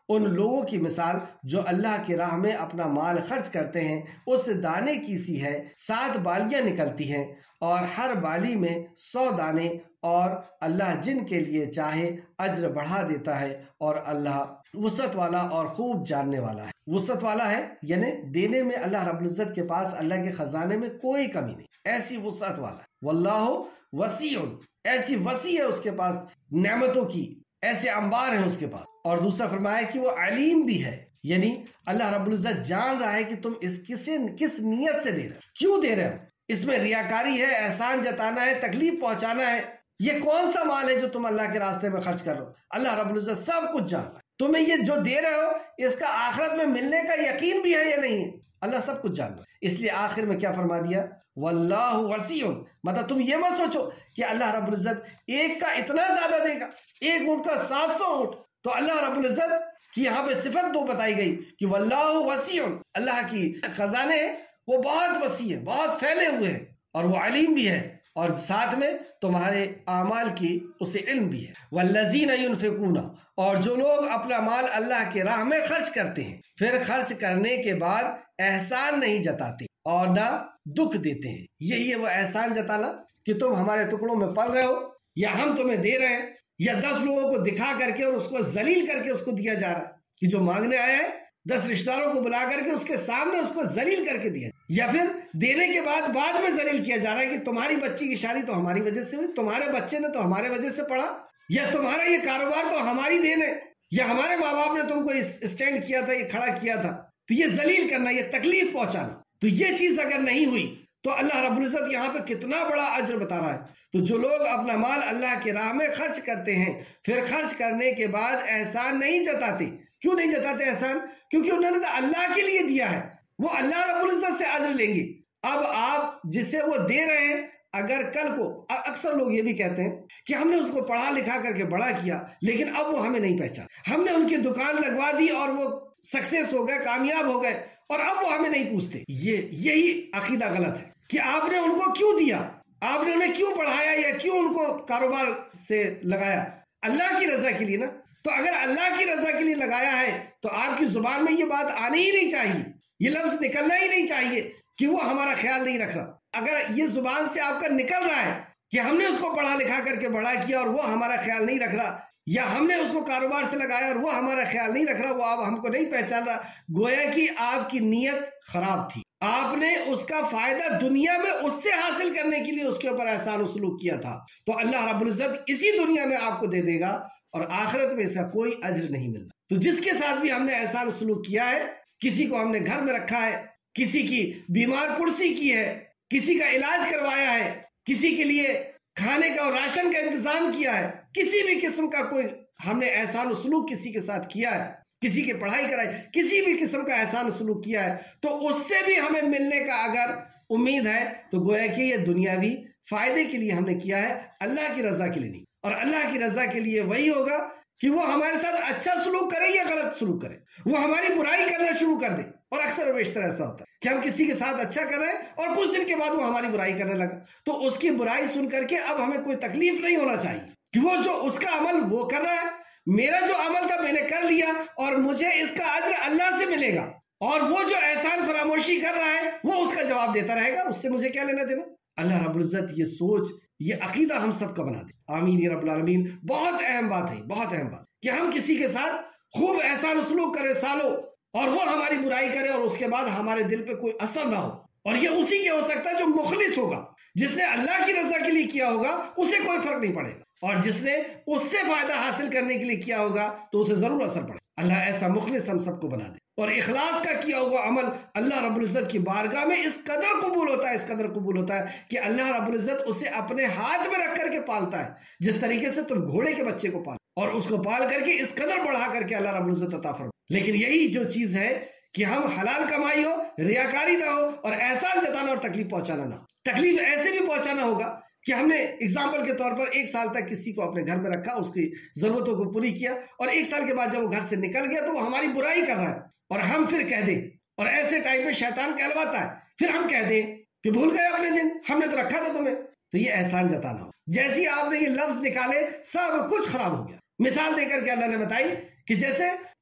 ان لوگوں کی مثال جو اللہ کی راہ میں اپنا مال خرچ کرتے ہیں اس دانے کی سی ہے، سات بالیاں نکلتی ہیں اور ہر بالی میں سو دانے، اور اللہ جن کے لیے چاہے اجر بڑھا دیتا ہے، اور اللہ وسعت والا اور خوب جاننے والا ہے۔ وسعت والا ہے یعنی دینے میں اللہ رب العزت کے پاس اللہ کے خزانے میں کوئی کمی نہیں، ایسی وسعت والا ہے۔ واللہ وسیع، ایسی وسیع ہے اس کے پاس نعمتوں کی، ایسے انبار ہیں اس کے پاس۔ اور دوسرا فرمایا کہ وہ علیم بھی ہے، یعنی اللہ رب العزت جان رہا ہے کہ تم اس کسے کس نیت سے دے رہے ہو، کیوں دے رہے ہو۔ اس میں ریاکاری ہے، احسان جتانا ہے، تکلیف پہنچانا ہے۔ یہ کون سا مال ہے جو تم اللہ کے راستے میں خرچ کر رہے ہو؟ اللہ رب العزت سب کچھ جان رہا ہے۔ تمہیں یہ جو دے رہے ہو اس کا آخرت میں ملنے کا یقین بھی ہے یا نہیں ہے؟ اللہ سب کچھ جان رہا ہے۔ اس لیے آخر میں کیا فرما دیا؟ واللہ وسیع، مطلب تم یہ مت سوچو کہ اللہ رب العزت ایک کا اتنا زیادہ دے گا، ایک اونٹ کا سات سو اونٹ۔ تو اللہ رب العزت کی یہاں پہ صفت دو بتائی گئی کہ واللہ وسیع، اللہ کی خزانے وہ بہت وسیع ہیں، بہت پھیلے ہوئے ہیں، اور وہ علیم بھی ہے، اور ساتھ میں تمہارے اعمال کی اسے علم بھی ہے۔ والذین ينفقون، اور جو لوگ اپنا مال اللہ کے راہ میں خرچ کرتے ہیں، پھر خرچ کرنے کے بعد احسان نہیں جتاتے اور نہ دکھ دیتے ہیں۔ یہی ہے وہ احسان جتانا کہ تم ہمارے ٹکڑوں میں پڑ رہے ہو، یا ہم تمہیں دے رہے ہیں، یا دس لوگوں کو دکھا کر کے اور اس کو ذلیل کر کے اس کو دیا جا رہا ہے کہ جو مانگنے آیا ہے دس رشتہ داروں کو بلا کر کے اس کے سامنے اس کو ذلیل کر کے دیا، یا پھر دینے کے بعد بعد میں ذلیل کیا جا رہا ہے کہ تمہاری بچی کی شادی تو ہماری وجہ سے ہوئی، تمہارے بچے نے تو ہمارے وجہ سے پڑھا، یا تمہارا یہ کاروبار تو ہماری دین ہے، یا ہمارے ماں باپ نے تم کو اسٹینڈ کیا تھا، یہ کھڑا کیا تھا۔ تو یہ ذلیل کرنا، یہ تکلیف پہنچانا، تو یہ چیز اگر نہیں ہوئی تو اللہ رب العزت یہاں پہ کتنا بڑا اجر بتا رہا ہے۔ تو جو لوگ اپنا مال اللہ کی راہ میں خرچ کرتے ہیں، پھر خرچ کرنے کے بعد احسان نہیں جتاتے۔ کیوں نہیں جتاتے احسان؟ کیونکہ انہوں نے تو اللہ کے لیے دیا ہے، وہ اللہ رب العزت سے اجر لیں گے۔ اب آپ جسے وہ دے رہے ہیں، اگر کل کو، اکثر لوگ یہ بھی کہتے ہیں کہ ہم نے اس کو پڑھا لکھا کر کے بڑا کیا لیکن اب وہ ہمیں نہیں پہچانا، ہم نے ان کی دکان لگوا دی اور وہ سکسیس ہو گئے، کامیاب ہو گئے، اور اب وہ ہمیں نہیں پوچھتے۔ یہ یہی عقیدہ غلط ہے کہ آپ نے ان کو کیوں دیا، آپ نے انہیں کیوں پڑھایا، یا کیوں ان کو کاروبار سے لگایا؟ اللہ کی رضا کے لیے نا۔ تو اگر اللہ کی رضا کے لیے لگایا ہے تو آپ کی زبان میں یہ بات آنی ہی نہیں چاہیے، یہ لفظ نکلنا ہی نہیں چاہیے کہ وہ ہمارا خیال نہیں رکھ رہا۔ اگر یہ زبان سے آپ کا نکل رہا ہے کہ ہم نے اس کو پڑھا لکھا کر کے بڑا کیا اور وہ ہمارا خیال نہیں رکھ رہا، یا ہم نے اس کو کاروبار سے لگایا اور وہ ہمارا خیال نہیں رکھ رہا، وہ اب ہم کو نہیں پہچان رہا، گویا کہ آپ کی نیت خراب تھی، آپ نے اس کا فائدہ دنیا میں اس سے حاصل کرنے کے لیے اس کے اوپر احسان و سلوک کیا تھا، تو اللہ رب العزت اسی دنیا میں آپ کو دے دے گا اور آخرت میں اس کا کوئی اجر نہیں ملنا۔ تو جس کے ساتھ بھی ہم نے احسان و سلوک کیا ہے، کسی کو ہم نے گھر میں رکھا ہے، کسی کی بیمار پرسی کی ہے، کسی کا علاج کروایا ہے، کسی کے لیے کھانے کا اور راشن کا انتظام کیا ہے، کسی بھی قسم کا کوئی ہم نے احسان و سلوک کسی کے ساتھ کیا ہے، کسی کی پڑھائی کرائی، کسی بھی قسم کا احسان و سلوک کیا ہے، تو اس سے بھی ہمیں ملنے کا اگر امید ہے تو گویا کہ یہ دنیاوی فائدے کے لیے ہم نے کیا ہے، اللہ کی رضا کے لیے نہیں۔ اور اللہ کی رضا کے لیے وہی ہوگا کہ وہ ہمارے ساتھ اچھا سلوک کرے یا غلط سلوک کرے، وہ ہماری برائی کرنا شروع کر دے۔ اور اکثر و بیشتر ایسا ہوتا ہے کہ ہم کسی کے ساتھ اچھا کر رہے ہیں اور کچھ دن کے بعد وہ ہماری برائی کرنے لگا، تو اس کی برائی سن کر کے اب ہمیں کوئی تکلیف نہیں ہونا چاہیے کہ وہ جو اس کا عمل وہ کر رہا ہے، میرا جو عمل تھا میں نے کر لیا اور مجھے اس کا اجر اللہ سے ملے گا، اور وہ جو احسان فراموشی کر رہا ہے وہ اس کا جواب دیتا رہے گا، اس سے مجھے کیا لینا دینا۔ اللہ رب العزت یہ سوچ، یہ عقیدہ ہم سب کا بنا دے، آمین یا رب العالمین۔ بہت اہم بات ہے، بہت اہم بات کہ ہم کسی کے ساتھ خوب احسان و سلوک کرے سالوں، اور وہ ہماری برائی کرے اور اس کے بعد ہمارے دل پہ کوئی اثر نہ ہو، اور یہ اسی کے ہو سکتا ہے جو مخلص ہوگا، جس نے اللہ کی رضا کے لیے کیا ہوگا اسے کوئی فرق نہیں پڑے گا، اور جس نے اس سے فائدہ حاصل کرنے کے لیے کیا ہوگا تو اسے ضرور اثر پڑے گا۔ اللہ ایسا مخلص ہم سب کو بنا دے، اور اخلاص کا کیا ہوا عمل اللہ رب العزت کی بارگاہ میں اس قدر قبول ہوتا ہے، اس قدر قبول ہوتا ہے کہ اللہ رب العزت اسے اپنے ہاتھ میں رکھ کر کے پالتا ہے، جس طریقے سے تم گھوڑے کے بچے کو پال، اور اس کو پال کر کے اس قدر بڑھا کر کے اللہ رب العزت عطا فرمائے۔ لیکن یہی جو چیز ہے کہ ہم حلال کمائی ہو، ریاکاری نہ ہو، اور احسان جتانا اور تکلیف پہنچانا نہ ہو۔ تکلیف ایسے بھی پہنچانا ہوگا کہ ہم نے اگزامپل کے طور پر ایک سال تک کسی کو اپنے گھر میں رکھا، اس کی ضرورتوں کو پوری کیا، اور ایک سال کے بعد جب وہ گھر سے نکل گیا تو وہ ہماری برائی کر رہا ہے، اور ہم پھر کہہ دیں، اور ایسے ٹائم پہ شیطان کہلواتا ہے، پھر ہم کہہ دیں کہ بھول گئے اپنے دن، ہم نے تو رکھا تھا تمہیں، تو یہ احسان جتانا ہو۔ جیسی آپ نے یہ لفظ نکالے سب کچھ خراب ہو گیا۔ مثال دے کر کے اللہ نے بتائی کہ جیسے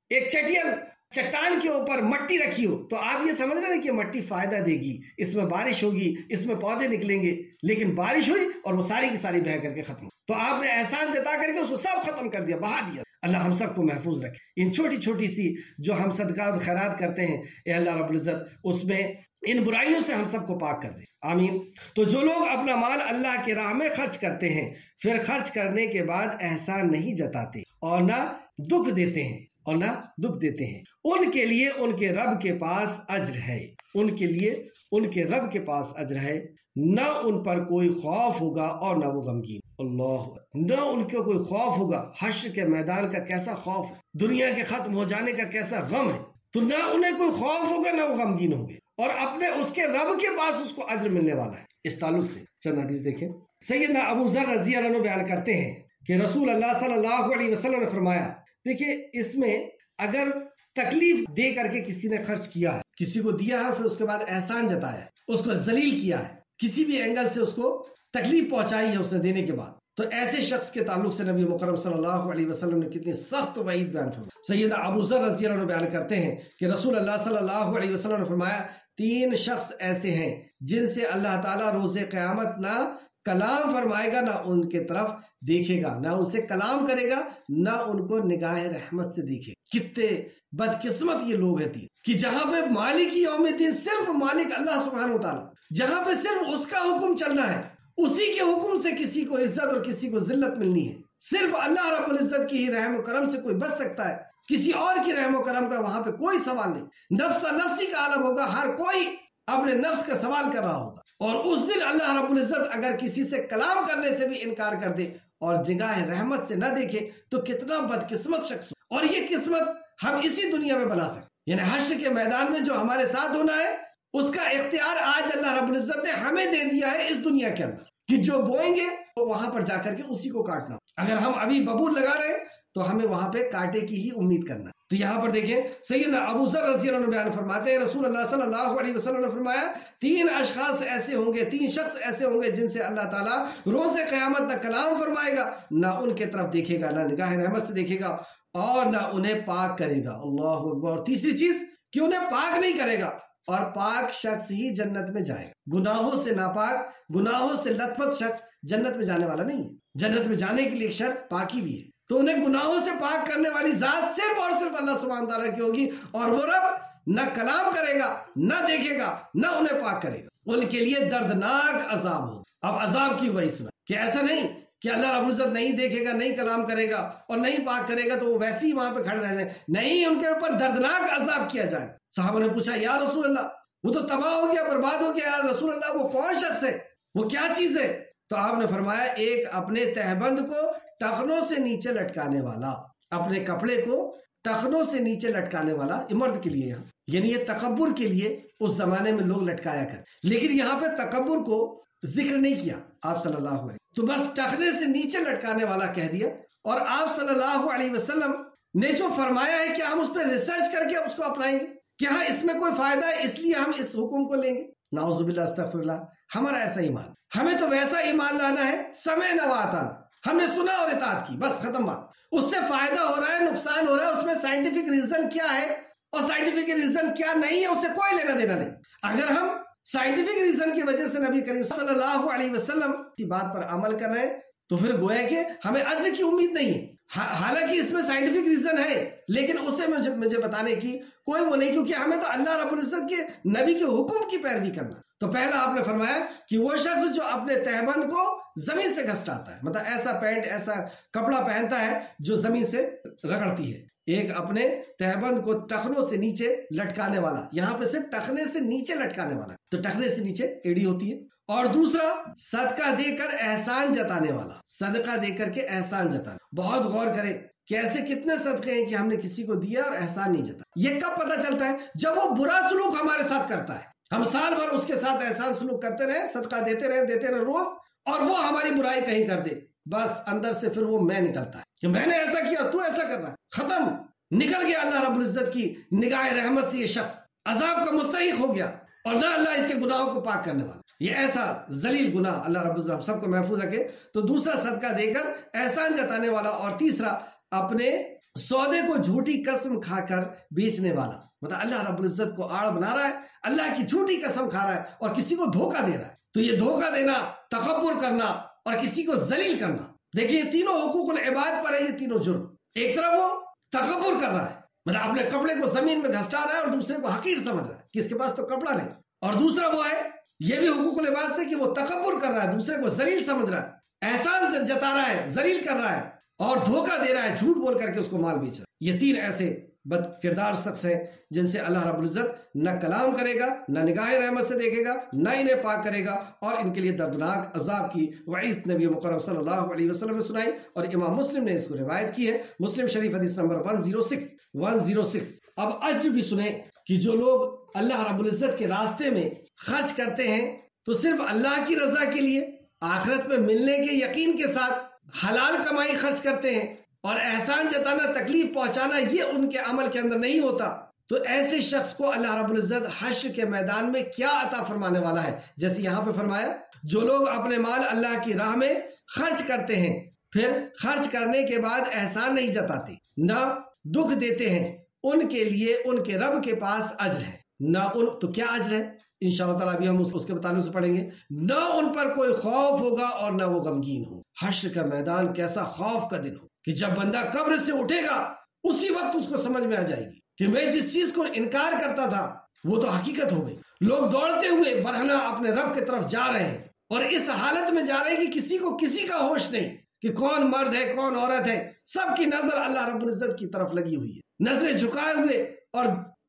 ایک چٹیل چٹان کے اوپر مٹی رکھی ہو تو آپ یہ سمجھ رہے ہیں کہ مٹی فائدہ دے گی، اس میں بارش ہوگی، اس میں پودے نکلیں گے، لیکن بارش ہوئی اور وہ ساری کی ساری بہہ کر کے ختم، تو آپ نے احسان جتا کر کے اس کو سب ختم کر دیا، بہا دیا۔ اللہ ہم سب کو محفوظ رکھے۔ ان چھوٹی چھوٹی سی جو ہم صدقات خیرات کرتے ہیں، اے اللہ رب العزت اس میں ان برائیوں سے ہم سب کو پاک کر دے، آمین۔ تو جو لوگ اپنا مال اللہ کے راہ میں خرچ کرتے ہیں، پھر خرچ کرنے کے بعد احسان نہیں جتاتے اور نہ دکھ دیتے ہیں اور نہ دکھ دیتے ہیں ان کے لیے ان کے رب کے پاس اجر ہے، ان کے لیے ان کے رب کے پاس اجر ہے، نہ ان پر کوئی خوف ہوگا اور نہ وہ غمگین۔ اللہ، نہ ان کو کوئی خوف ہوگا۔ حشر کے میدان کا کیسا خوف ہے، دنیا کے ختم ہو جانے کا کیسا غم ہے، تو نہ انہیں کوئی خوف ہوگا نہ وہ غمگین ہوں گے، اور اپنے اس کے رب کے پاس اس کو اجر ملنے والا ہے۔ اس تعلق سے چند حدیث دیکھیں۔ سیدنا ابو ذر رضی اللہ عنہ بیان کرتے ہیں کہ رسول اللہ صلی اللہ علیہ وسلم نے فرمایا، دیکھیں اس میں اگر تکلیف دے کر کے کسی نے خرچ کیا ہے، کسی کو دیا ہے، پھر اس کے بعد احسان جتایا ہے، اس کو ذلیل کیا ہے، کسی بھی اینگل سے اس کو تکلیف پہنچائی ہے اس نے دینے کے بعد، تو ایسے شخص کے تعلق سے نبی مکرم صلی اللہ علیہ وسلم نے کتنی سخت وعید بیان فرمائی۔ سیدنا ابو ذر رضی اللہ عنہ بیان کرتے ہیں کہ رسول اللہ صلی اللہ علیہ وسلم نے فرمایا، تین شخص ایسے ہیں جن سے اللہ تعالیٰ روز قیامت نہ کلام فرمائے گا، نہ ان کے طرف دیکھے گا، نہ ان سے کلام کرے گا، نہ ان کو نگاہ رحمت سے دیکھے گا۔ کتنے بدقسمت یہ لوگ ہیں تین، کہ جہاں پہ مالک یوم الدین صرف مالک اللہ سبحانہ وتعالیٰ، جہاں پہ صرف اس کا حکم چلنا ہے، اسی کے حکم سے کسی کو عزت اور کسی کو ذلت ملنی ہے، صرف اللہ رب العزت کی ہی رحم و کرم سے کوئی بچ سکتا ہے، کسی اور کی رحم و کرم کا وہاں پہ کوئی سوال نہیں، نفس نفسی کا عالم ہوگا، ہر کوئی اپنے نفس کا سوال کر رہا ہوگا، اور اس دن اللہ رب العزت اگر کسی سے کلام کرنے سے بھی انکار کر دے اور نگاہ رحمت سے نہ دیکھے تو کتنا بدقسمت شخص ہو، اور یہ قسمت ہم اسی دنیا میں بنا سکتے، یعنی حشر کے میدان میں جو ہمارے ساتھ ہونا ہے اس کا اختیار آج اللہ رب العزت نے ہمیں دے دیا ہے اس دنیا کے اندر، کہ جو بوئیں گے تو وہاں پر جا کر کے اسی کو کاٹنا، اگر ہم ابھی ببول لگا رہے ہیں تو ہمیں وہاں پہ کاٹے کی ہی امید کرنا۔ تو یہاں پر دیکھیں سیدنا ابو ذر رضی اللہ عنہ بیان فرماتے ہیں، رسول اللہ صلی اللہ علیہ وسلم نے فرمایا، تین اشخاص ایسے ہوں گے، تین شخص ایسے ہوں گے جن سے اللہ تعالیٰ روز قیامت نہ کلام فرمائے گا، نہ ان کے طرف دیکھے گا، نہ نگاہ رحمت سے دیکھے گا، اور نہ انہیں پاک کرے گا۔ اللہ اکبر۔ اور تیسری چیز کہ انہیں پاک نہیں کرے گا، اور پاک شخص ہی جنت میں جائے گا، گناہوں سے ناپاک، گناہوں سے لت پت شخص جنت میں جانے والا نہیں ہے۔ جنت میں جانے کے لیے ایک شرط پاکی بھی ہے، تو انہیں گناہوں سے پاک کرنے والی ذات صرف اور صرف اللہ سبحانہ تعالیٰ کی ہوگی، اور وہ رب نہ کلام کرے گا، نہ دیکھے گا، نہ انہیں پاک کرے گا، ان کے لیے دردناک عذاب ہوگا۔ اب عذاب کی وہی سنا کہ ایسا نہیں کہ اللہ رب العزت نہیں دیکھے گا، نہیں کلام کرے گا اور نہیں پاک کرے گا تو وہ ویسے ہی وہاں پہ کھڑے رہ جائیں، نہیں، ان کے اوپر دردناک عذاب کیا جائے۔ صحابہ نے پوچھا، یا رسول اللہ وہ تو تباہ ہو گیا، برباد ہو گیا، یا رسول اللہ وہ کون شخص ہے، وہ کیا چیز ہے؟ تو آپ نے فرمایا، ایک اپنے تہبند کو ٹخنوں سے نیچے لٹکانے والا، اپنے کپڑے کو ٹخنوں سے نیچے لٹکانے والا، مرد کے لیے، یہاں یعنی یہ تکبر کے لیے اس زمانے میں لوگ لٹکایا کر، لیکن یہاں پہ تکبر کو ذکر نہیں کیا آپ صلی اللہ علیہ وسلم، تو بس ٹخنے سے نیچے لٹکانے والا کہہ دیا، اور آپ صلی اللہ علیہ وسلم نے جو فرمایا ہے کہ ہم اس پہ ریسرچ کر کے اس کو اپنائیں گے کہ ہاں اس میں کوئی فائدہ ہے اس لیے ہم اس حکم کو لیں گے، نعوذ باللہ استغفر اللہ، ہمارا ایسا ایمان، ہمیں تو ویسا ایمان لانا ہے، سمعنا وأطعنا، ہم نے سنا اور اطاعت کی، بس ختم بات، اس سے فائدہ ہو رہا ہے، نقصان ہو رہا ہے، اس میں سائنٹیفک ریزن کیا ہے اور سائنٹیفک ریزن کیا نہیں ہے، اس سے کوئی لینا دینا نہیں۔ اگر ہم سائنٹیفک ریزن کی وجہ سے نبی کریم صلی اللہ علیہ وسلم کی بات پر عمل کر رہے ہیں تو پھر گویا کہ ہمیں اجر کی امید نہیں ہے، حالانکہ اس میں سائنٹیفک ریزن ہے، لیکن اسے مجھے مجھے بتانے کی کوئی وہ نہیں، کیونکہ ہمیں تو اللہ رب العزت کے نبی کے حکم کی پیروی کرنا۔ تو پہلا آپ نے فرمایا کہ وہ شخص جو اپنے تہبند کو زمین سے گھسٹاتا ہے، مطلب ایسا پینٹ، ایسا کپڑا پہنتا ہے جو زمین سے رگڑتی ہے، ایک اپنے تہبند کو ٹخنوں سے نیچے لٹکانے والا، یہاں پہ صرف ٹخنے سے نیچے لٹکانے والا، تو ٹخنے سے نیچے ایڑی ہوتی ہے، اور دوسرا صدقہ دے کر احسان جتانے والا، صدقہ دے کر کے احسان جتانا۔ بہت غور کریں کہ ایسے کتنے صدقے ہیں کہ ہم نے کسی کو دیا اور احسان نہیں جتا۔ یہ کب پتہ چلتا ہے؟ جب وہ برا سلوک ہمارے ساتھ کرتا ہے، ہم سال بھر اس کے ساتھ احسان سلوک کرتے رہے، صدقہ دیتے رہے دیتے رہے روز، اور وہ ہماری برائی کہیں کر دے، بس اندر سے پھر وہ میں نکلتا ہے کہ میں نے ایسا کیا، تو ایسا کر رہا ہے، ختم، نکل گیا اللہ رب العزت کی نگاہ رحمت سے، یہ شخص عذاب کا مستحق ہو گیا، اور نہ اللہ اس کے گناہوں کو پاک کرنے والا۔ یہ ایسا ذلیل گناہ اللہ رب العزت سب کو محفوظ رکھے۔ تو دوسرا صدقہ دے کر احسان جتانے والا، اور تیسرا اپنے سودے کو جھوٹی قسم کھا کر بیچنے والا، مطلب اللہ رب العزت کو آڑ بنا رہا ہے، اللہ کی جھوٹی قسم کھا رہا ہے اور کسی کو دھوکہ دے رہا ہے، تو یہ دھوکہ دینا، تکبر کرنا اور کسی کو ذلیل کرنا، دیکھیں یہ تینوں حقوق العباد پر ہے، یہ تینوں جرم۔ ایک طرف وہ تکبر کر رہا ہے، مطلب اپنے کپڑے کو زمین میں گھسٹا رہا ہے اور دوسرے کو حقیر سمجھ رہا ہے کہ اس کے پاس تو کپڑا نہیں، اور دوسرا وہ ہے، یہ بھی حقوق العباد سے کہ وہ تکبر کر رہا ہے، دوسرے کو ذلیل سمجھ رہا ہے، احسان سے جتا رہا ہے، ذلیل کر رہا ہے اور دھوکہ دے رہا ہے، جھوٹ بول کر کے اس کو مال بیچ رہا ہے۔ یہ تین ایسے بد کردار شخص ہیں جن سے اللہ رب العزت نہ کلام کرے گا، نہ نگاہ رحمت سے دیکھے گا، نہ انہیں پاک کرے گا، اور ان کے لیے دردناک عذاب کی وعید نبی مکرم صلی اللہ علیہ وسلم نے سنائی، اور امام مسلم نے اس کو روایت کی ہے، مسلم شریف حدیث نمبر ایک سو سکس ایک سو سکس۔ اب اجر بھی سنیں کہ جو لوگ اللہ رب العزت کے راستے میں خرچ کرتے ہیں تو صرف اللہ کی رضا کے لیے، آخرت میں ملنے کے یقین کے ساتھ حلال کمائی خرچ کرتے ہیں، اور احسان جتانا، تکلیف پہنچانا یہ ان کے عمل کے اندر نہیں ہوتا، تو ایسے شخص کو اللہ رب العزت حشر کے میدان میں کیا عطا فرمانے والا ہے؟ جیسے یہاں پہ فرمایا، جو لوگ اپنے مال اللہ کی راہ میں خرچ کرتے ہیں پھر خرچ کرنے کے بعد احسان نہیں جتاتے، نہ دکھ دیتے ہیں، ان کے لیے ان کے رب کے پاس اجر ہے، نہ ان تو کیا اجر ہے انشاءاللہ تعالیٰ بھی ہم اس کے تعلق سے پڑھیں گے، نہ ان پر کوئی خوف ہوگا اور نہ وہ غمگین ہو۔ حشر کا میدان کیسا خوف کا دن ہو کہ جب بندہ قبر سے اٹھے گا اسی وقت اس کو سمجھ میں آ جائے گی کہ میں جس چیز کو انکار کرتا تھا وہ تو حقیقت ہو گئی۔ لوگ دوڑتے ہوئے برہنہ اپنے رب کی طرف جا رہے ہیں، اور اس حالت میں جا رہے ہیں کہ کسی کو کسی کا ہوش نہیں کہ کون مرد ہے کون عورت ہے، سب کی نظر اللہ رب العزت کی طرف لگی ہوئی ہے، نظریں جھکائے ہوئے اور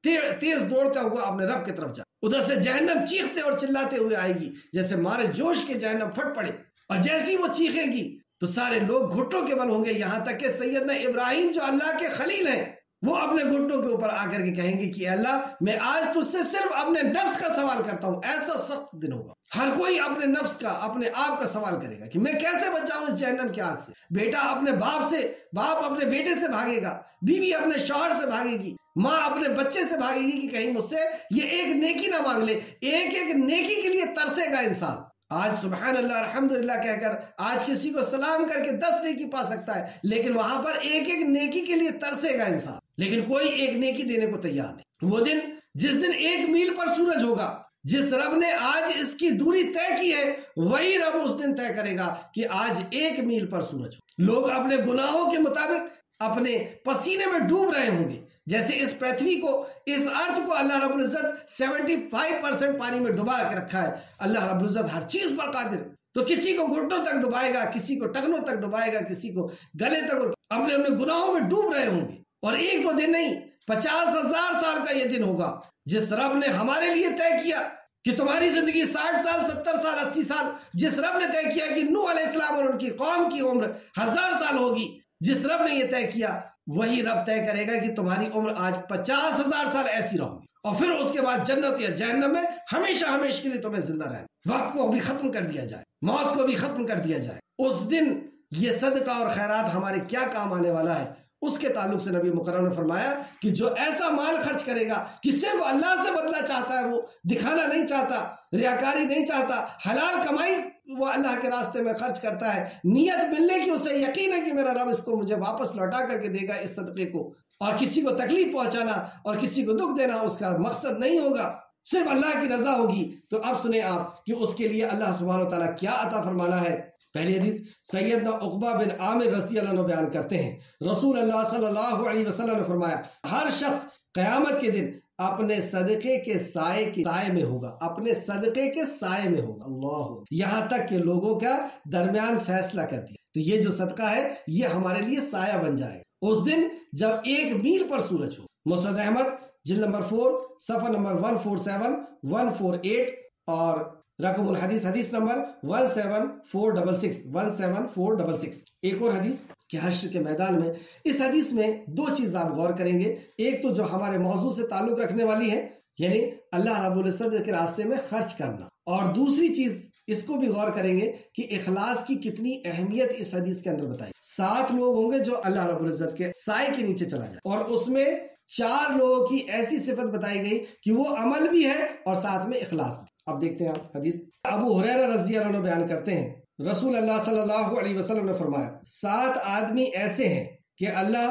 تیز دوڑتا ہوا اپنے رب کی طرف جا۔ ادھر سے جہنم چیختے اور چلاتے ہوئے آئے گی، جیسے مارے جوش کے جہنم پھٹ پڑے، اور جیسی وہ چیخے گی تو سارے لوگ گھٹوں کے بل ہوں گے، یہاں تک کہ سیدنا ابراہیم جو اللہ کے خلیل ہیں وہ اپنے گھٹوں کے اوپر آ کر کے کہیں گے کہ اللہ میں آج تجھ سے صرف اپنے نفس کا سوال کرتا ہوں۔ ایسا سخت دن ہوگا، ہر کوئی اپنے نفس کا، اپنے آپ کا سوال کرے گا کہ میں کیسے بچاؤں اس جہنم کی آگ سے۔ بیٹا اپنے باپ سے، باپ اپنے بیٹے سے بھاگے گا، بیوی اپنے شوہر سے بھاگے گی، ماں اپنے بچے سے بھاگے گی کہ کہیں مجھ سے یہ ایک نیکی نہ مانگ لے۔ ایک ایک نیکی کے لیے ترسے گا انسان۔ آج سبحان اللہ الحمدللہ کہہ کر آج کسی کو سلام کر کے دس نیکی پا سکتا ہے، لیکن وہاں پر ایک ایک نیکی کے لیے ترسے گا انسان، لیکن کوئی ایک نیکی دینے کو تیار نہیں۔ وہ دن جس دن ایک میل پر سورج ہوگا، جس رب نے آج اس کی دوری طے کی ہے وہی رب اس دن طے کرے گا کہ آج ایک میل پر سورج ہو۔ لوگ اپنے گناہوں کے مطابق اپنے پسینے میں ڈوب رہے ہوں گے، جیسے اس پرتھوی کو، اس ارتھ کو اللہ رب العزت سیونٹی فائیو پرسنٹ پانی میں ڈبا کے رکھا ہے۔ اللہ رب العزت ہر چیز پر قادر، تو کسی کو گھٹنوں تک ڈبائے گا، کسی کو ٹخنوں تک ڈبائے گا، کسی کو گلے تک، اپنے اپنے گناہوں میں ڈوب رہے ہوں گے۔ اور ایک دو دن نہیں، پچاس ہزار سال کا یہ دن ہوگا جس رب نے ہمارے لیے طے کیا کہ تمہاری زندگی ساٹھ سال، ستر سال، اسی سال، جس رب نے طے کیا کہ نوح علیہ السلام اور ان کی قوم کی عمر ہزار سال ہوگی، جس رب نے یہ طے کیا وہی رب طے کرے گا کہ تمہاری عمر آج پچاس ہزار سال ایسی رہوگی، اور پھر اس کے بعد جنت یا جہنم میں ہمیشہ ہمیشہ کے لیے تمہیں زندہ رہنا۔ وقت کو بھی ختم کر دیا جائے، موت کو بھی ختم کر دیا جائے، اس دن یہ صدقہ اور خیرات ہمارے کیا کام آنے والا ہے، اس کے تعلق سے نبی مکرم نے فرمایا کہ جو ایسا مال خرچ کرے گا کہ صرف اللہ سے بدلہ چاہتا ہے، وہ دکھانا نہیں چاہتا، ریاکاری نہیں چاہتا، حلال کمائی وہ اللہ کے راستے میں خرچ کرتا ہے، نیت ملنے کی اسے یقین ہے کہ میرا رب اس کو مجھے واپس لوٹا کر کے دے گا اس صدقے کو، اور کسی کو تکلیف پہنچانا اور کسی کو دکھ دینا اس کا مقصد نہیں ہوگا، صرف اللہ کی رضا ہوگی، تو اب سنیں آپ کہ اس کے لیے اللہ سبحانہ وتعالیٰ کیا عطا فرمانا ہے۔ پہلی حدیث سیدنا عقبہ بن عامر رضی اللہ عنہ بیان کرتے ہیں، رسول اللہ صلی اللہ علیہ وسلم نے فرمایا، ہر شخص قیامت کے دن اپنے صدقے کے سائے کے سائے میں ہوگا، اپنے صدقے کے سائے میں ہوگا، اللہ، یہاں تک کہ لوگوں کا درمیان فیصلہ کر دیا، تو یہ جو صدقہ ہے یہ ہمارے لیے سایہ بن جائے گا اس دن جب ایک میل پر سورج ہو۔ مسند احمد جلد نمبر فور صفحہ number one four seven one four eight اور رقم الحدیث حدیث number one seven four double six one seven four double six. ایک اور حدیث کہ حشر کے میدان میں، اس حدیث میں دو چیز آپ غور کریں گے، ایک تو جو ہمارے موضوع سے تعلق رکھنے والی ہے یعنی اللہ رب العزت کے راستے میں خرچ کرنا، اور دوسری چیز اس کو بھی غور کریں گے کہ اخلاص کی کتنی اہمیت اس حدیث کے اندر بتائی۔ سات لوگ ہوں گے جو اللہ رب العزت کے سائے کے نیچے چلا جائے، اور اس میں چار لوگوں کی ایسی صفت بتائی گئی کہ وہ عمل بھی ہے اور ساتھ میں اخلاص بھی۔ اب دیکھتے ہیں آپ حدیث، ابو ہریرہ رضی اللہ عنہ بیان کرتے ہیں، رسول اللہ صلی اللہ علیہ وسلم نے فرمایا، سات آدمی ایسے ہیں کہ اللہ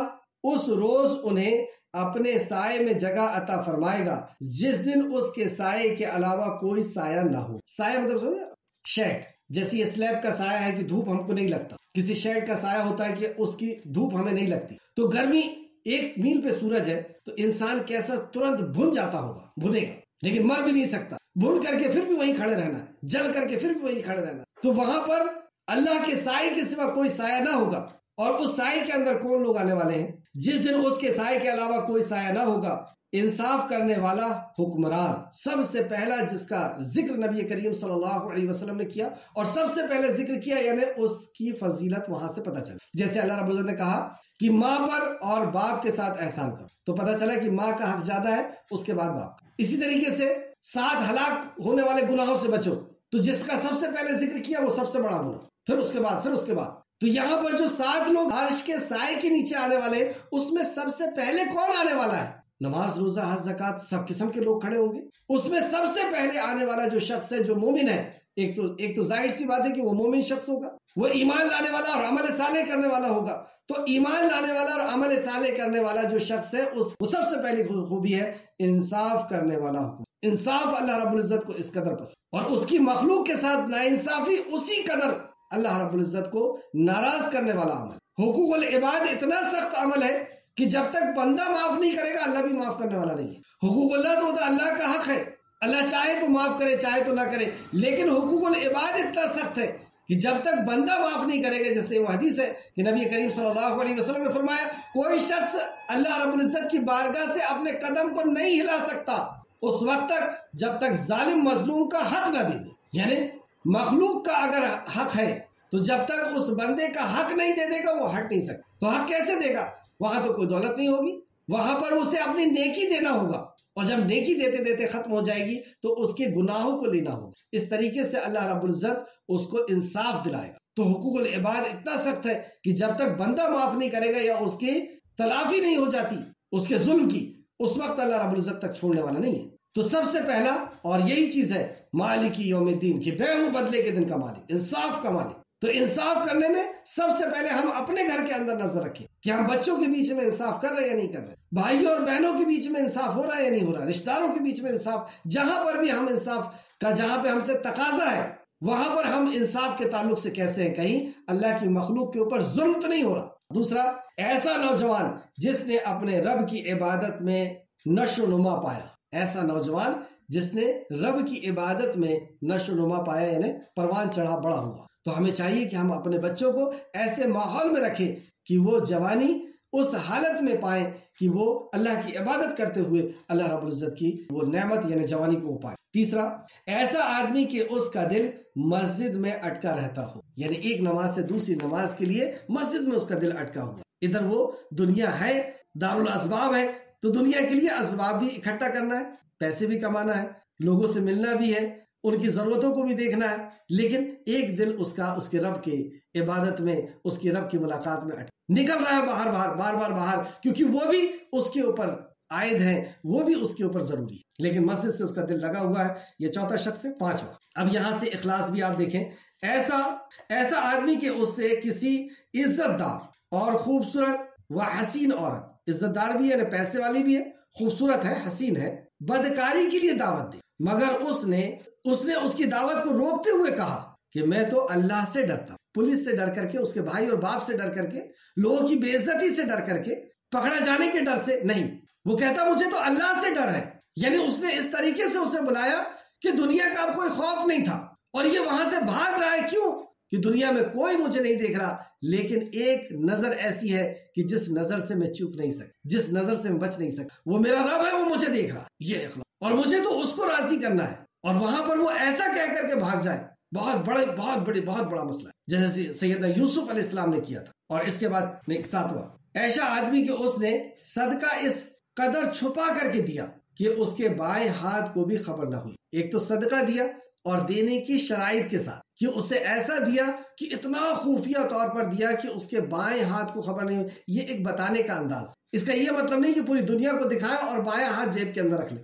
اس روز انہیں اپنے سائے میں جگہ عطا فرمائے گا جس دن اس کے سائے کے علاوہ کوئی سایہ نہ ہو. سایہ مطلب شیڈ، جیسے یہ سلیب کا سایہ ہے کہ دھوپ ہم کو نہیں لگتا، کسی شیڈ کا سایہ ہوتا ہے کہ اس کی دھوپ ہمیں نہیں لگتی. تو گرمی ایک میل پہ سورج ہے تو انسان کیسا ترنت بھن جاتا ہوگا، بھنے گا لیکن مر بھی نہیں سکتا، بھن کر کے پھر بھی وہیں کھڑے رہنا ہے، جل کر کے پھر بھی وہیں کھڑے رہنا. تو وہاں پر اللہ کے سائے کے سوا کوئی سایہ نہ ہوگا. اور اس سائے کے اندر کون لوگ آنے والے ہیں؟ جس دن اس کے سائے کے علاوہ کوئی سایہ نہ ہوگا، انصاف کرنے والا حکمران. سب سے پہلا جس کا ذکر نبی کریم صلی اللہ علیہ وسلم نے کیا اور سب سے پہلے ذکر کیا، یعنی اس کی فضیلت وہاں سے پتہ چلا. جیسے اللہ رب العزت نے کہا کہ ماں پر اور باپ کے ساتھ احسان کرو، تو پتہ چلا کہ ماں کا حق زیادہ ہے، اس کے بعد باپ کا. اسی طریقے سے سات ہلاک ہونے والے گناہوں سے بچو، تو جس کا سب سے پہلے ذکر کیا وہ سب سے بڑا گناہ، پھر اس کے بعد پھر اس کے بعد. تو یہاں پر جو سات لوگ عرش کے سائے کے نیچے آنے والے، اس میں سب سے پہلے کون آنے والا ہے؟ نماز، روزہ، حج، زکات، سب قسم کے لوگ کھڑے ہوں گے. اس میں سب سے پہلے آنے والا جو شخص ہے، جو مومن ہے، ایک تو ایک تو ظاہر سی بات ہے کہ وہ مومن شخص ہوگا، وہ ایمان لانے والا اور عمل صالح کرنے والا ہوگا. تو ایمان لانے والا اور عمل صالح کرنے والا جو شخص ہے، اس وہ سب سے پہلی خوبی ہے انصاف کرنے والا حکم. انصاف اللہ رب العزت کو اس قدر پسند، اور اس کی مخلوق کے ساتھ ناانصافی اسی قدر اللہ رب العزت کو ناراض کرنے والا عمل. حقوق العباد اتنا سخت عمل ہے کہ جب تک بندہ معاف نہیں کرے گا، اللہ بھی معاف کرنے والا نہیں ہے. حقوق اللہ تو اللہ کا حق ہے، اللہ چاہے تو معاف کرے، چاہے تو نہ کرے. لیکن حقوق العباد اتنا سخت ہے کہ جب تک بندہ معاف نہیں کرے گا، جیسے وہ حدیث ہے کہ نبی کریم صلی اللہ علیہ وسلم نے فرمایا، کوئی شخص اللہ رب العزت کی بارگاہ سے اپنے قدم کو نہیں ہلا سکتا اس وقت تک جب تک ظالم مظلوم کا حق نہ دے دے. یعنی مخلوق کا اگر حق ہے تو جب تک اس بندے کا حق نہیں دے دے گا وہ ہٹ نہیں سکتا. تو حق کیسے دے گا؟ وہاں تو کوئی دولت نہیں ہوگی، وہاں پر اسے اپنی نیکی دینا ہوگا، اور جب نیکی دیتے دیتے ختم ہو جائے گی تو اس کے گناہوں کو لینا ہوگا. اس طریقے سے اللہ رب العزت اس کو انصاف دلائے گا. تو حقوق العباد اتنا سخت ہے کہ جب تک بندہ معاف نہیں کرے گا یا اس کی تلافی نہیں ہو جاتی اس کے ظلم کی، اس وقت اللہ رب العزت تک چھوڑنے والا نہیں ہے. تو سب سے پہلا اور یہی چیز ہے مالکی یوم الدین، کہ بے ہوں بدلے کے دن کا مالک، انصاف کا مالک. تو انصاف کرنے میں سب سے پہلے ہم اپنے گھر کے اندر نظر رکھیں کہ ہم بچوں کے بیچ میں انصاف کر رہے ہیں یا نہیں کر رہے، بھائیوں اور بہنوں کے بیچ میں انصاف ہو رہا ہے یا نہیں ہو رہا، رشتہ داروں کے بیچ میں انصاف. جہاں پر بھی ہم انصاف کا، جہاں پہ ہم سے تقاضا ہے، وہاں پر ہم انصاف کے تعلق سے کیسے ہیں، کہیں اللہ کی مخلوق کے اوپر ظلم تو نہیں ہو رہا. دوسرا، ایسا نوجوان جس نے اپنے رب کی عبادت میں نشو و نما پایا، ایسا نوجوان جس نے رب کی عبادت میں نشو و نما پایا، یعنی پروان چڑھا، بڑا ہوا. تو ہمیں چاہیے کہ ہم اپنے بچوں کو ایسے ماحول میں رکھیں کہ وہ جوانی اس حالت میں پائیں کہ وہ اللہ کی عبادت کرتے ہوئے اللہ رب العزت کی وہ نعمت یعنی جوانی کو پائے. تیسرا، ایسا آدمی کہ اس کا دل مسجد میں اٹکا رہتا ہو، یعنی ایک نماز سے دوسری نماز کے لیے مسجد میں اس کا دل اٹکا ہوا. ادھر وہ دنیا ہے، دارالاسباب ہے، تو دنیا کے لیے اسباب بھی اکٹھا کرنا ہے، پیسے بھی کمانا ہے، لوگوں سے ملنا بھی ہے، ان کی ضرورتوں کو بھی دیکھنا ہے، لیکن ایک دل اس کا اس کے رب کی عبادت میں، اس کی رب کی ملاقات میں نکل رہا ہے باہر باہر بار بار باہر، کیونکہ وہ بھی اس کے اوپر عائد ہیں، وہ بھی اس کے اوپر ضروری ہے، لیکن مسجد سے اس کا دل لگا ہوا ہے. یہ چوتھا شخص ہے. پانچواں، اب یہاں سے اخلاص بھی آپ دیکھیں. ایسا ایسا آدمی کہ اس سے کسی عزت دار اور خوبصورت و حسین عورت، عزت دار بھی ہے، یعنی پیسے والی بھی ہے، خوبصورت ہے، حسین ہے، بدکاری کے لیے دعوت دے، مگر اس نے اس نے اس کی دعوت کو روکتے ہوئے کہا کہ میں تو اللہ سے ڈرتا ہوں، پولیس سے ڈر کر کے، اس کے بھائی اور باپ سے ڈر کر کے، لوگوں کی بے عزتی سے ڈر کر کے، پکڑا جانے کے ڈر سے نہیں، وہ کہتا مجھے تو اللہ سے ڈر ہے. یعنی اس نے اس طریقے سے اسے بلایا کہ دنیا کا اب کوئی خوف نہیں تھا، اور یہ وہاں سے بھاگ رہا ہے. کیوں؟ کہ دنیا میں کوئی مجھے نہیں دیکھ رہا، لیکن ایک نظر ایسی ہے کہ جس نظر سے میں چوک نہیں سکتا، جس نظر سے میں بچ نہیں سکتا، وہ میرا رب ہے، وہ مجھے دیکھ رہا. یہ اخلاق، اور مجھے تو اس کو راضی کرنا ہے. اور وہاں پر وہ ایسا کہہ کر کے بھاگ جائے، بہت بڑے بہت بڑی بہت بڑا مسئلہ ہے، جیسے سیدنا یوسف علیہ السلام نے کیا تھا. اور اس کے بعد نہیں، ساتواں، ایسا آدمی کہ اس نے صدقہ اس قدر چھپا کر کے دیا کہ اس کے بائیں ہاتھ کو بھی خبر نہ ہوئی. ایک تو صدقہ دیا اور دینے کی شرائط کے ساتھ کہ اسے ایسا دیا کہ اتنا خفیہ طور پر دیا کہ اس کے بائیں ہاتھ کو خبر نہیں ہوئی. یہ ایک بتانے کا انداز. اس کا یہ مطلب نہیں کہ پوری دنیا کو دکھائے اور بائیں ہاتھ جیب کے اندر رکھ لے.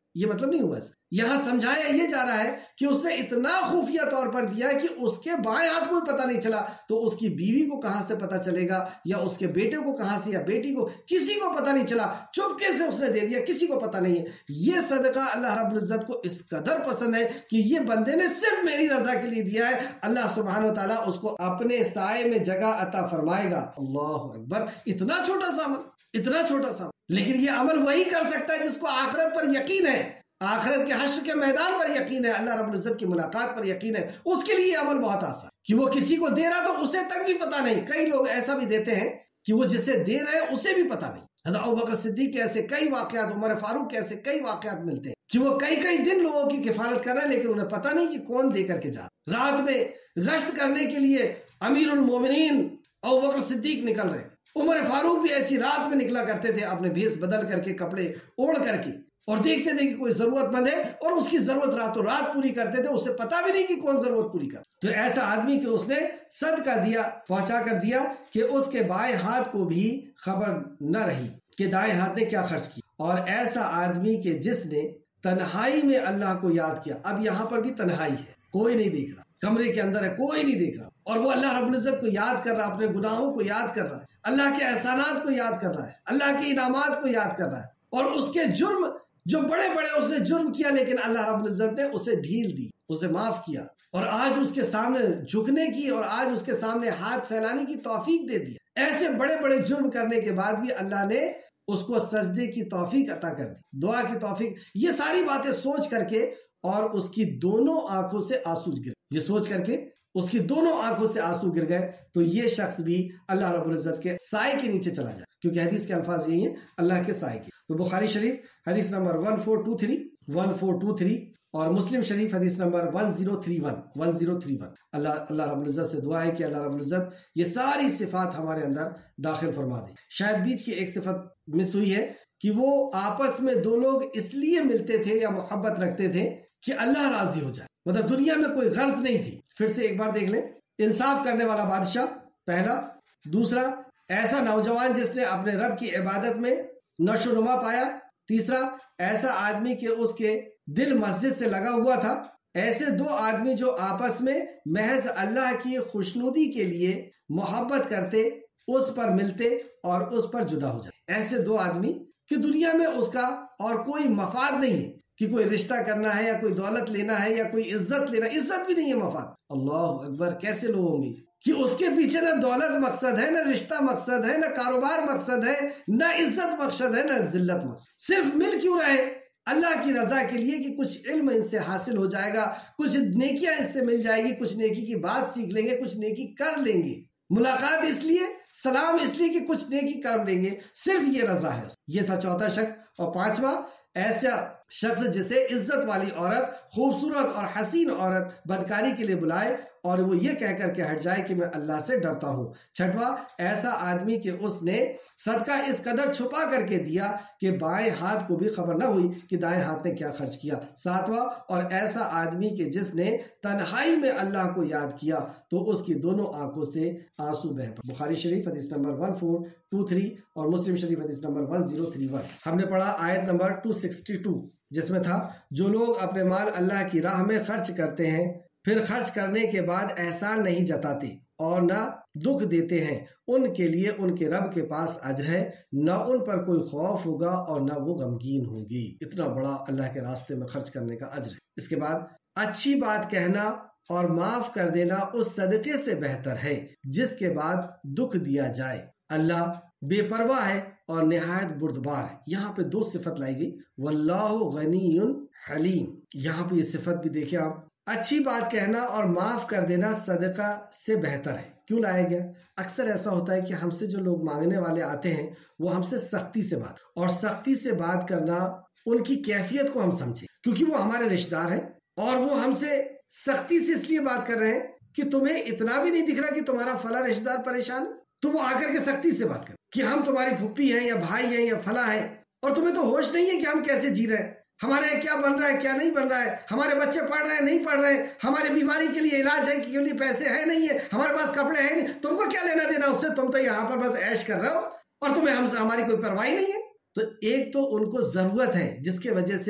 یہ مطلب نہیں ہوا اس یہاں سمجھایا یہ جا رہا ہے کہ اس نے اتنا خفیہ طور پر دیا کہ اس کے بائیں ہاتھ کو بھی پتہ نہیں چلا، تو اس کی بیوی کو کہاں سے پتہ چلے گا، یا اس کے بیٹے کو کہاں سے، یا بیٹی کو، کسی کو پتہ نہیں چلا، چپکے سے اس نے دے دیا، کسی کو پتہ نہیں ہے۔ یہ صدقہ اللہ رب العزت کو اس قدر پسند ہے کہ یہ بندے نے صرف میری رضا کے لیے دیا ہے، اللہ سبحانہ و تعالیٰ اس کو اپنے سائے میں جگہ عطا فرمائے گا۔ اللہ اکبر، اتنا چھوٹا سا عمل، اتنا چھوٹا سا عمل، لیکن یہ عمل وہی کر سکتا ہے جس کو آخرت پر یقین ہے، آخرت کے حشر کے میدان پر یقین ہے، اللہ رب العزت کی ملاقات پر یقین ہے، اس کے لیے یہ عمل بہت آسان کہ وہ کسی کو دے رہا تو اسے تک بھی پتہ نہیں۔ کئی لوگ ایسا بھی دیتے ہیں کہ وہ جسے دے رہے ہیں اسے بھی پتہ نہیں۔ حضرت ابوبکر صدیق کے ایسے کئی واقعات، عمر فاروق کے ایسے کئی واقعات ملتے ہیں کہ وہ کئی کئی دن لوگوں کی کفالت کر رہے ہیں، لیکن انہیں پتہ نہیں کہ کون دے کر کے جا رہا۔ رات میں گشت کرنے کے لیے امیر المومنین ابوبکر صدیق نکل رہے، عمر فاروق بھی ایسی رات میں نکلا کرتے تھے، اپنے بھیس بدل کر کے، کپڑے اوڑھ کر کے، اور دیکھتے تھے کہ کوئی ضرورت مند ہے اور اس کی ضرورت راتوں رات پوری کرتے تھے، اسے پتا بھی نہیں کہ کون ضرورت پوری کر۔ تو ایسا آدمی کہ اس نے صدقہ دیا، پہنچا کر دیا کہ اس کے بائیں ہاتھ کو بھی خبر نہ رہی کہ دائیں ہاتھ نے کیا خرچ کیا۔ اور ایسا آدمی کہ جس نے تنہائی میں اللہ کو یاد کیا، اب یہاں پر بھی تنہائی ہے، کوئی نہیں دیکھ رہا، کمرے کے اندر ہے، کوئی نہیں دیکھ رہا، اور وہ اللہ رب العزت کو یاد کر رہا، اپنے گناہوں کو یاد کر رہا ہے، اللہ کے احسانات کو یاد کر رہا ہے، اللہ کے انعامات کو یاد کر رہا ہے، اور اس کے جرم جو بڑے بڑے اس نے جرم کیا، لیکن اللہ رب العزت نے اسے ڈھیل دی، اسے معاف کیا، اور آج اس کے سامنے جھکنے کی اور آج اس کے سامنے ہاتھ پھیلانے کی توفیق دے دی۔ ایسے بڑے بڑے جرم کرنے کے بعد بھی اللہ نے اس کو سجدے کی توفیق عطا کر دی، دعا کی توفیق۔ یہ ساری باتیں سوچ کر کے، اور اس کی دونوں آنکھوں سے آنسو گر یہ سوچ کر کے اس کی دونوں آنکھوں سے آنسو گر گئے، تو یہ شخص بھی اللہ رب العزت کے سائے کے نیچے چلا جائے، کیونکہ حدیث کے الفاظ یہی ہیں، اللہ کے سائے کی۔ تو بخاری شریف حدیث number one four two three one four two three اور مسلم شریف حدیث number one zero three one one zero three one. اللہ اللہ رب العزت سے دعا ہے کہ اللہ رب العزت یہ ساری صفات ہمارے اندر داخل فرما دے۔ شاید بیچ کی ایک صفت مس ہوئی ہے کہ وہ آپس میں دو لوگ اس لیے ملتے تھے یا محبت رکھتے تھے کہ اللہ راضی ہو جائے، مطلب دنیا میں کوئی غرض نہیں تھی۔ پھر سے ایک بار دیکھ لیں، انصاف کرنے والا بادشاہ پہلا، دوسرا ایسا نوجوان جس نے اپنے رب کی عبادت میں نشو و نما پایا، تیسرا ایسا آدمی کہ اس کے دل مسجد سے لگا ہوا تھا، ایسے دو آدمی جو آپس میں محض اللہ کی خوشنودی کے لیے محبت کرتے، اس پر ملتے اور اس پر جدا ہو جاتے۔ ایسے دو آدمی کہ دنیا میں اس کا اور کوئی مفاد نہیں ہے کہ کوئی رشتہ کرنا ہے یا کوئی دولت لینا ہے یا کوئی عزت لینا، عزت بھی نہیں ہے مفاد۔ اللہ اکبر، کیسے لوگ ہوں گے کہ اس کے پیچھے نہ دولت مقصد ہے، نہ رشتہ مقصد ہے، نہ کاروبار مقصد ہے، نہ عزت مقصد ہے، نہ ذلت مقصد، صرف مل کیوں رہے اللہ کی رضا کے لیے کہ کچھ علم ان سے حاصل ہو جائے گا، کچھ نیکیاں اس سے مل جائے گی، کچھ نیکی کی بات سیکھ لیں گے، کچھ نیکی کر لیں گے، ملاقات اس لیے، سلام اس لیے کہ کچھ نیکی کر لیں گے، صرف یہ رضا ہے۔ یہ تھا چوتھا شخص۔ اور پانچواں ایسا شخص جسے عزت والی عورت، خوبصورت اور حسین عورت بدکاری کے لیے بلائے اور وہ یہ کہہ کر کے ہٹ جائے کہ میں اللہ سے ڈرتا ہوں۔ چھٹواں ایسا آدمی کہ اس نے صدقہ اس قدر چھپا کر کے دیا کہ بائیں ہاتھ کو بھی خبر نہ ہوئی کہ دائیں ہاتھ نے کیا خرچ کیا۔ ساتواں اور ایسا آدمی کہ جس نے تنہائی میں اللہ کو یاد کیا تو اس کی دونوں آنکھوں سے آنسو بہہ پڑے۔ بخاری شریف حدیث number one four two three اور مسلم شریف حدیث number one zero three one. ہم نے پڑھا آیت نمبر ٹو سکسٹی ٹو، جس میں تھا جو لوگ اپنے مال اللہ کی راہ میں خرچ کرتے ہیں پھر خرچ کرنے کے بعد احسان نہیں جتاتے اور نہ دکھ دیتے ہیں، ان کے لیے ان کے رب کے پاس اجر ہے، نہ ان پر کوئی خوف ہوگا اور نہ وہ غمگین ہوں گی۔ اتنا بڑا اللہ کے راستے میں خرچ کرنے کا اجر ہے۔ اس کے بعد اچھی بات کہنا اور معاف کر دینا اس صدقے سے بہتر ہے جس کے بعد دکھ دیا جائے۔ اللہ بے پرواہ ہے اور نہایت بردبار ہے۔ یہاں پہ دو صفت لائی گئی، واللہ غنی حلیم۔ یہاں پہ یہ صفت بھی دیکھیں آپ، اچھی بات کہنا اور معاف کر دینا صدقہ سے بہتر ہے۔ کیوں لایا گیا؟ اکثر ایسا ہوتا ہے کہ ہم سے جو لوگ مانگنے والے آتے ہیں وہ ہم سے سختی سے بات اور سختی سے بات کرنا ان کی کیفیت کو ہم سمجھیں، کیونکہ وہ ہمارے رشتہ دار ہیں اور وہ ہم سے سختی سے اس لیے بات کر رہے ہیں کہ تمہیں اتنا بھی نہیں دکھ رہا کہ تمہارا فلاں رشتہ دار پریشان ہے، تو وہ آ کر کے سختی سے بات کر کہ ہم تمہاری پھپھی ہیں یا بھائی ہیں یا فلاں ہیں، اور تمہیں تو ہوش نہیں ہے کہ ہم کیسے جی رہے ہیں، ہمارے یہاں کیا بن رہا ہے کیا نہیں بن رہا ہے، ہمارے بچے پڑھ رہے ہیں نہیں پڑھ رہے ہیں، ہماری بیماری کے لیے علاج ہے کہ کے لیے پیسے ہیں نہیں ہے، ہمارے پاس کپڑے ہیں نہیں، تم کو کیا لینا دینا اس سے، تم تو یہاں پر بس عیش کر رہے ہو اور تمہیں ہم سے ہماری کوئی پرواہ نہیں ہے۔ تو ایک تو ان کو ضرورت ہے جس کی وجہ سے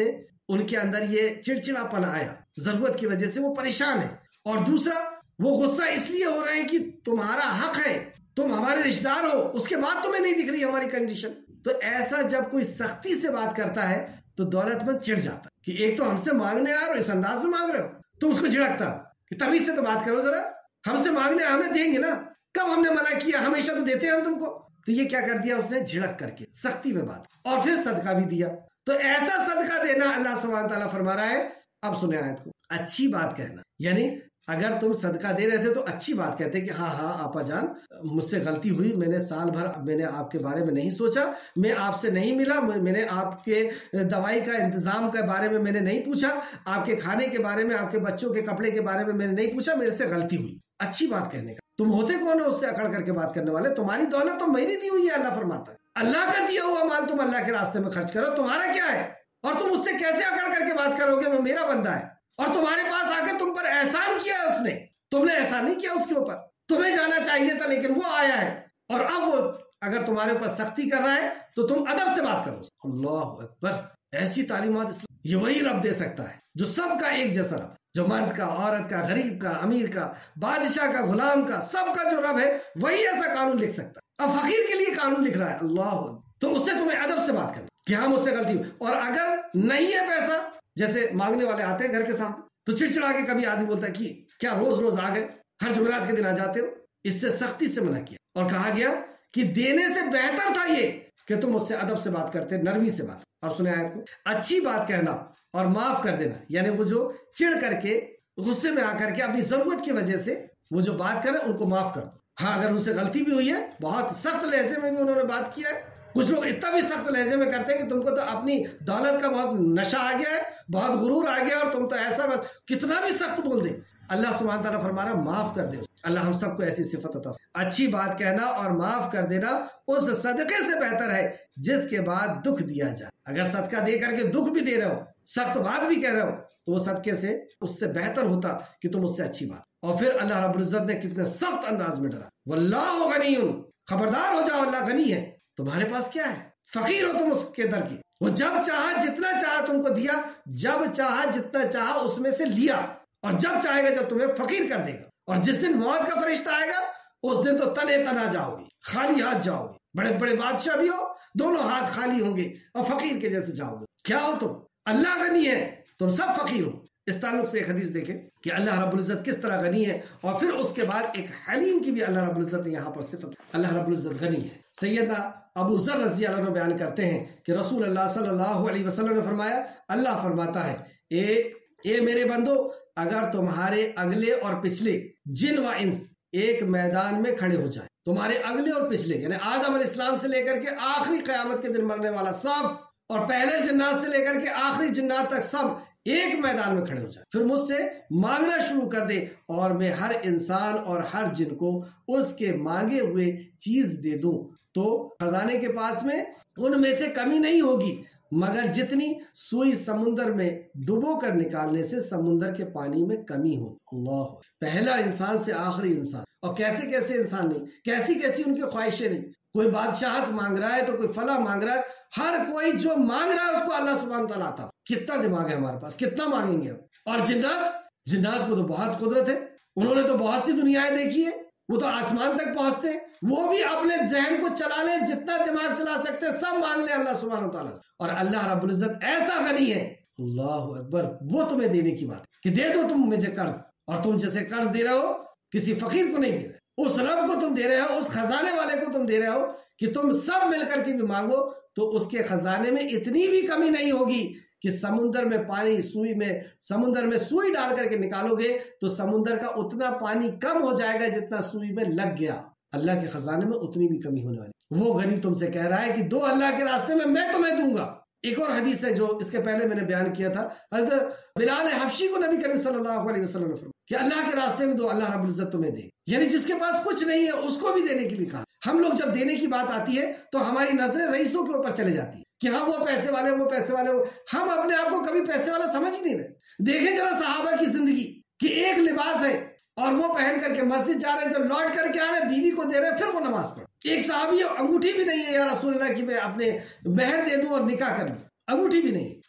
ان کے اندر یہ چڑچڑاپن آیا، ضرورت کی وجہ سے وہ پریشان ہے، اور دوسرا وہ غصہ اس لیے ہو رہے ہیں کہ تمہارا حق ہے، تم ہمارے رشتہ دار ہو، اس کے بعد تمہیں نہیں دکھ رہی ہماری کنڈیشن۔ تو ایسا جب کوئی سختی سے بات کرتا ہے تو دولت مند چڑ جاتا کہ ایک تو ہم سے مانگنے آ رہے ہو، اس انداز میں مانگ رہے ہو، تو اس کو جھڑکتا کہ تمیز سے تو بات کرو ذرا، ہم سے مانگنے ہمیں دیں گے نا، کب ہم نے منع کیا، ہمیشہ تو دیتے ہیں ہم تم کو۔ تو یہ کیا کر دیا اس نے، جھڑک کر کے سختی میں بات، اور پھر صدقہ بھی دیا۔ تو ایسا صدقہ دینا اللہ سبحانہ تعالیٰ فرما رہا ہے۔ اب سنیں آیت کو، اچھی بات کہنا، یعنی اگر تم صدقہ دے رہے تھے تو اچھی بات کہتے کہ ہاں ہاں آپا جان مجھ سے غلطی ہوئی، میں نے سال بھر میں نے آپ کے بارے میں نہیں سوچا، میں آپ سے نہیں ملا، میں نے آپ کے دوائی کا انتظام کے بارے میں میں نے نہیں پوچھا، آپ کے کھانے کے بارے میں، آپ کے بچوں کے کپڑے کے بارے میں میں نے نہیں پوچھا، میرے سے غلطی ہوئی۔ اچھی بات کہنے کا تم ہوتے کون ہو اس سے اکڑ کر کے بات کرنے والے؟ تمہاری دولت تو میری دی ہوئی ہے، اللہ فرماتا ہے، اللہ کا دیا ہوا مال تم اللہ کے راستے میں خرچ کرو، تمہارا کیا ہے؟ اور تم اس سے کیسے اکڑ کر کے بات کرو گے وہ میرا بندہ ہے، اور تمہارے پاس آ کے تم پر احسان کیا ہے اس نے، تم نے احسان نہیں کیا اس کے اوپر، تمہیں جانا چاہیے تھا لیکن وہ آیا ہے، اور اب وہ اگر تمہارے اوپر سختی کر رہا ہے تو تم ادب سے بات کرو۔ اللہ اکبر، ایسی تعلیمات اسلام، یہ وہی رب دے سکتا ہے جو سب کا ایک جیسا رب، جو مرد کا، عورت کا، غریب کا، امیر کا، بادشاہ کا، غلام کا، سب کا جو رب ہے وہی ایسا قانون لکھ سکتا ہے۔ اب فقیر کے لیے قانون لکھ رہا ہے، اللہ اکبر، تو اس سے تمہیں ادب سے بات کرنا کہ ہاں مجھ سے غلطی ہوئی، اور اگر نہیں ہے پیسہ، جیسے مانگنے والے آتے ہیں گھر کے سامنے تو چڑچڑا کے کبھی آدمی بولتا ہے کہ کیا روز روز آ گئے، ہر جمعرات کے دن آ جاتے ہو، اس سے سختی سے منع کیا، اور کہا گیا کہ دینے سے بہتر تھا یہ کہ تم اس سے ادب سے بات کرتے، نرمی سے بات۔ اور سنیں آیت کو، اچھی بات کہنا اور معاف کر دینا، یعنی وہ جو چڑ کر کے غصے میں آ کر کے اپنی ضرورت کی وجہ سے وہ جو بات کرے ان کو معاف کر دو۔ ہاں اگر ان سے غلطی بھی ہوئی ہے، بہت سخت لہجے میں بھی انہوں نے بات کیا ہے، کچھ لوگ اتنا بھی سخت لہجے میں کرتے ہیں کہ تم کو تو اپنی دولت کا بہت نشہ آ گیا ہے، بہت غرور آ گیا، اور تم تو ایسا بس کتنا بھی سخت بول دیں، اللہ سبحانہ تعالیٰ فرما رہا معاف کر دے۔ اللہ ہم سب کو ایسی صفت عطا فرمائے۔ اچھی بات کہنا اور معاف کر دینا اس صدقے سے بہتر ہے جس کے بعد دکھ دیا جائے۔ اگر صدقہ دے کر کے دکھ بھی دے رہے ہو، سخت بات بھی کہہ رہے ہو، تو وہ صدقے سے اس سے بہتر ہوتا کہ تم اس سے اچھی بات۔ اور پھر اللہ رب العزت نے کتنے سخت انداز میں ڈرا، واللہ غنی، خبردار ہو جاؤ اللہ غنی ہے، تمہارے پاس کیا ہے، فقیر ہو تم اس کے در کی، وہ جب چاہا جتنا چاہا تم کو دیا، جب چاہا جتنا چاہا اس میں سے لیا، اور جب چاہے گا جب تمہیں فقیر کر دے گا۔ اور جس دن موت کا فرشتہ آئے گا اس دن تو تنے تنا جاؤ گے، خالی ہاتھ جاؤ گے، بڑے بڑے بادشاہ بھی ہو دونوں ہاتھ خالی ہوں گے، اور فقیر کے جیسے جاؤ گے۔ کیا ہو تم؟ اللہ غنی ہے، تم سب فقیر ہو۔ اس تعلق سے ایک حدیث دیکھیں کہ اللہ رب العزت کس طرح غنی ہے، اور پھر اس کے بعد ایک حلیم کی بھی اللہ رب العزت نے یہاں پر صفت، اللہ رب العزت غنی ہے۔ سیدنا ابو ذر رضی اللہ عنہ بیان کرتے ہیں کہ رسول اللہ صلی اللہ علیہ وسلم نے فرمایا، اللہ فرماتا ہے، اے اے میرے بندو، اگر تمہارے اگلے اور پچھلے جن و انس ایک میدان میں کھڑے ہو جائیں، تمہارے اگلے اور پچھلے یعنی آدم علیہ السلام سے لے کر کے آخری قیامت کے دن مرنے والا سب، اور پہلے جنات سے لے کر کے آخری جنات تک سب ایک میدان میں کھڑے ہو جائیں، پھر مجھ سے مانگنا شروع کر دے، اور میں ہر انسان اور ہر جن کو اس کے مانگے ہوئے چیز دے دوں، تو خزانے کے پاس میں ان میں سے کمی نہیں ہوگی مگر جتنی سوئی سمندر میں ڈبو کر نکالنے سے سمندر کے پانی میں کمی ہو۔ اللہ، پہلا انسان سے آخری انسان، اور کیسے کیسے انسان نہیں، کیسی کیسی ان کی خواہشیں نہیں، کوئی بادشاہت مانگ رہا ہے تو کوئی فلاں مانگ رہا ہے، ہر کوئی جو مانگ رہا ہے اس کو اللہ سبحانہ تعالیٰ عطا۔ کتنا دماغ ہے ہمارے پاس، کتنا مانگیں گے ہم۔ اور جنات جنات کو تو بہت قدرت ہے، انہوں نے تو بہت سی دنیایں دیکھی ہے، وہ تو آسمان تک پہنچتے ہیں، وہ بھی اپنے ذہن کو چلا لیں، جتنا دماغ چلا سکتے ہیں سب مانگ لیں اللہ سبحانہ تعالیٰ سے۔ اور اللہ رب العزت ایسا غنی ہے، اللہ اکبر، وہ تمہیں دینے کی بات ہے کہ دے دو تم مجھے قرض، اور تم جیسے قرض دے رہے ہو کسی فقیر کو نہیں دے رہے، اس رب کو تم دے رہے ہو، اس خزانے والے کو تم دے رہے ہو کہ تم سب مل کر کے بھی مانگو تو اس کے خزانے میں اتنی بھی کمی نہیں ہوگی کہ سمندر میں پانی سوئی میں سمندر میں سوئی ڈال کر کے نکالو گے تو سمندر کا اتنا پانی کم ہو جائے گا جتنا سوئی میں لگ گیا۔ اللہ کے خزانے میں اتنی بھی کمی ہونے والی، وہ غنی تم سے کہہ رہا ہے کہ دو اللہ کے راستے میں میں تمہیں دوں گا۔ ایک اور حدیث ہے جو اس کے پہلے میں نے بیان کیا تھا، حضرت بلال حبشی کو نبی کریم صلی اللہ علیہ وسلم نے فرمایا کہ اللہ کے راستے میں دو، اللہ رب العزت تمہیں دے، یعنی جس کے پاس کچھ نہیں ہے اس کو بھی دینے کے لیے کہا۔ ہم لوگ جب دینے کی بات آتی ہے تو ہماری نظریں رئیسوں کے اوپر چلے جاتی ہے کہ ہاں وہ پیسے والے وہ پیسے والے ہو، ہم اپنے آپ کو کبھی پیسے والا سمجھ ہی نہیں رہے۔ دیکھیں ذرا صحابہ کی زندگی کہ ایک لباس ہے اور وہ پہن کر کے مسجد جا رہے ہیں، جب لوٹ کر کے آ رہے ہیں بیوی کو دے رہے ہیں، پھر وہ نماز پڑھ۔ ایک صحابی انگوٹھی بھی نہیں ہے یا رسول اللہ کی میں اپنے مہر دے دوں اور نکاح کر لوں، انگوٹھی بھی نہیں،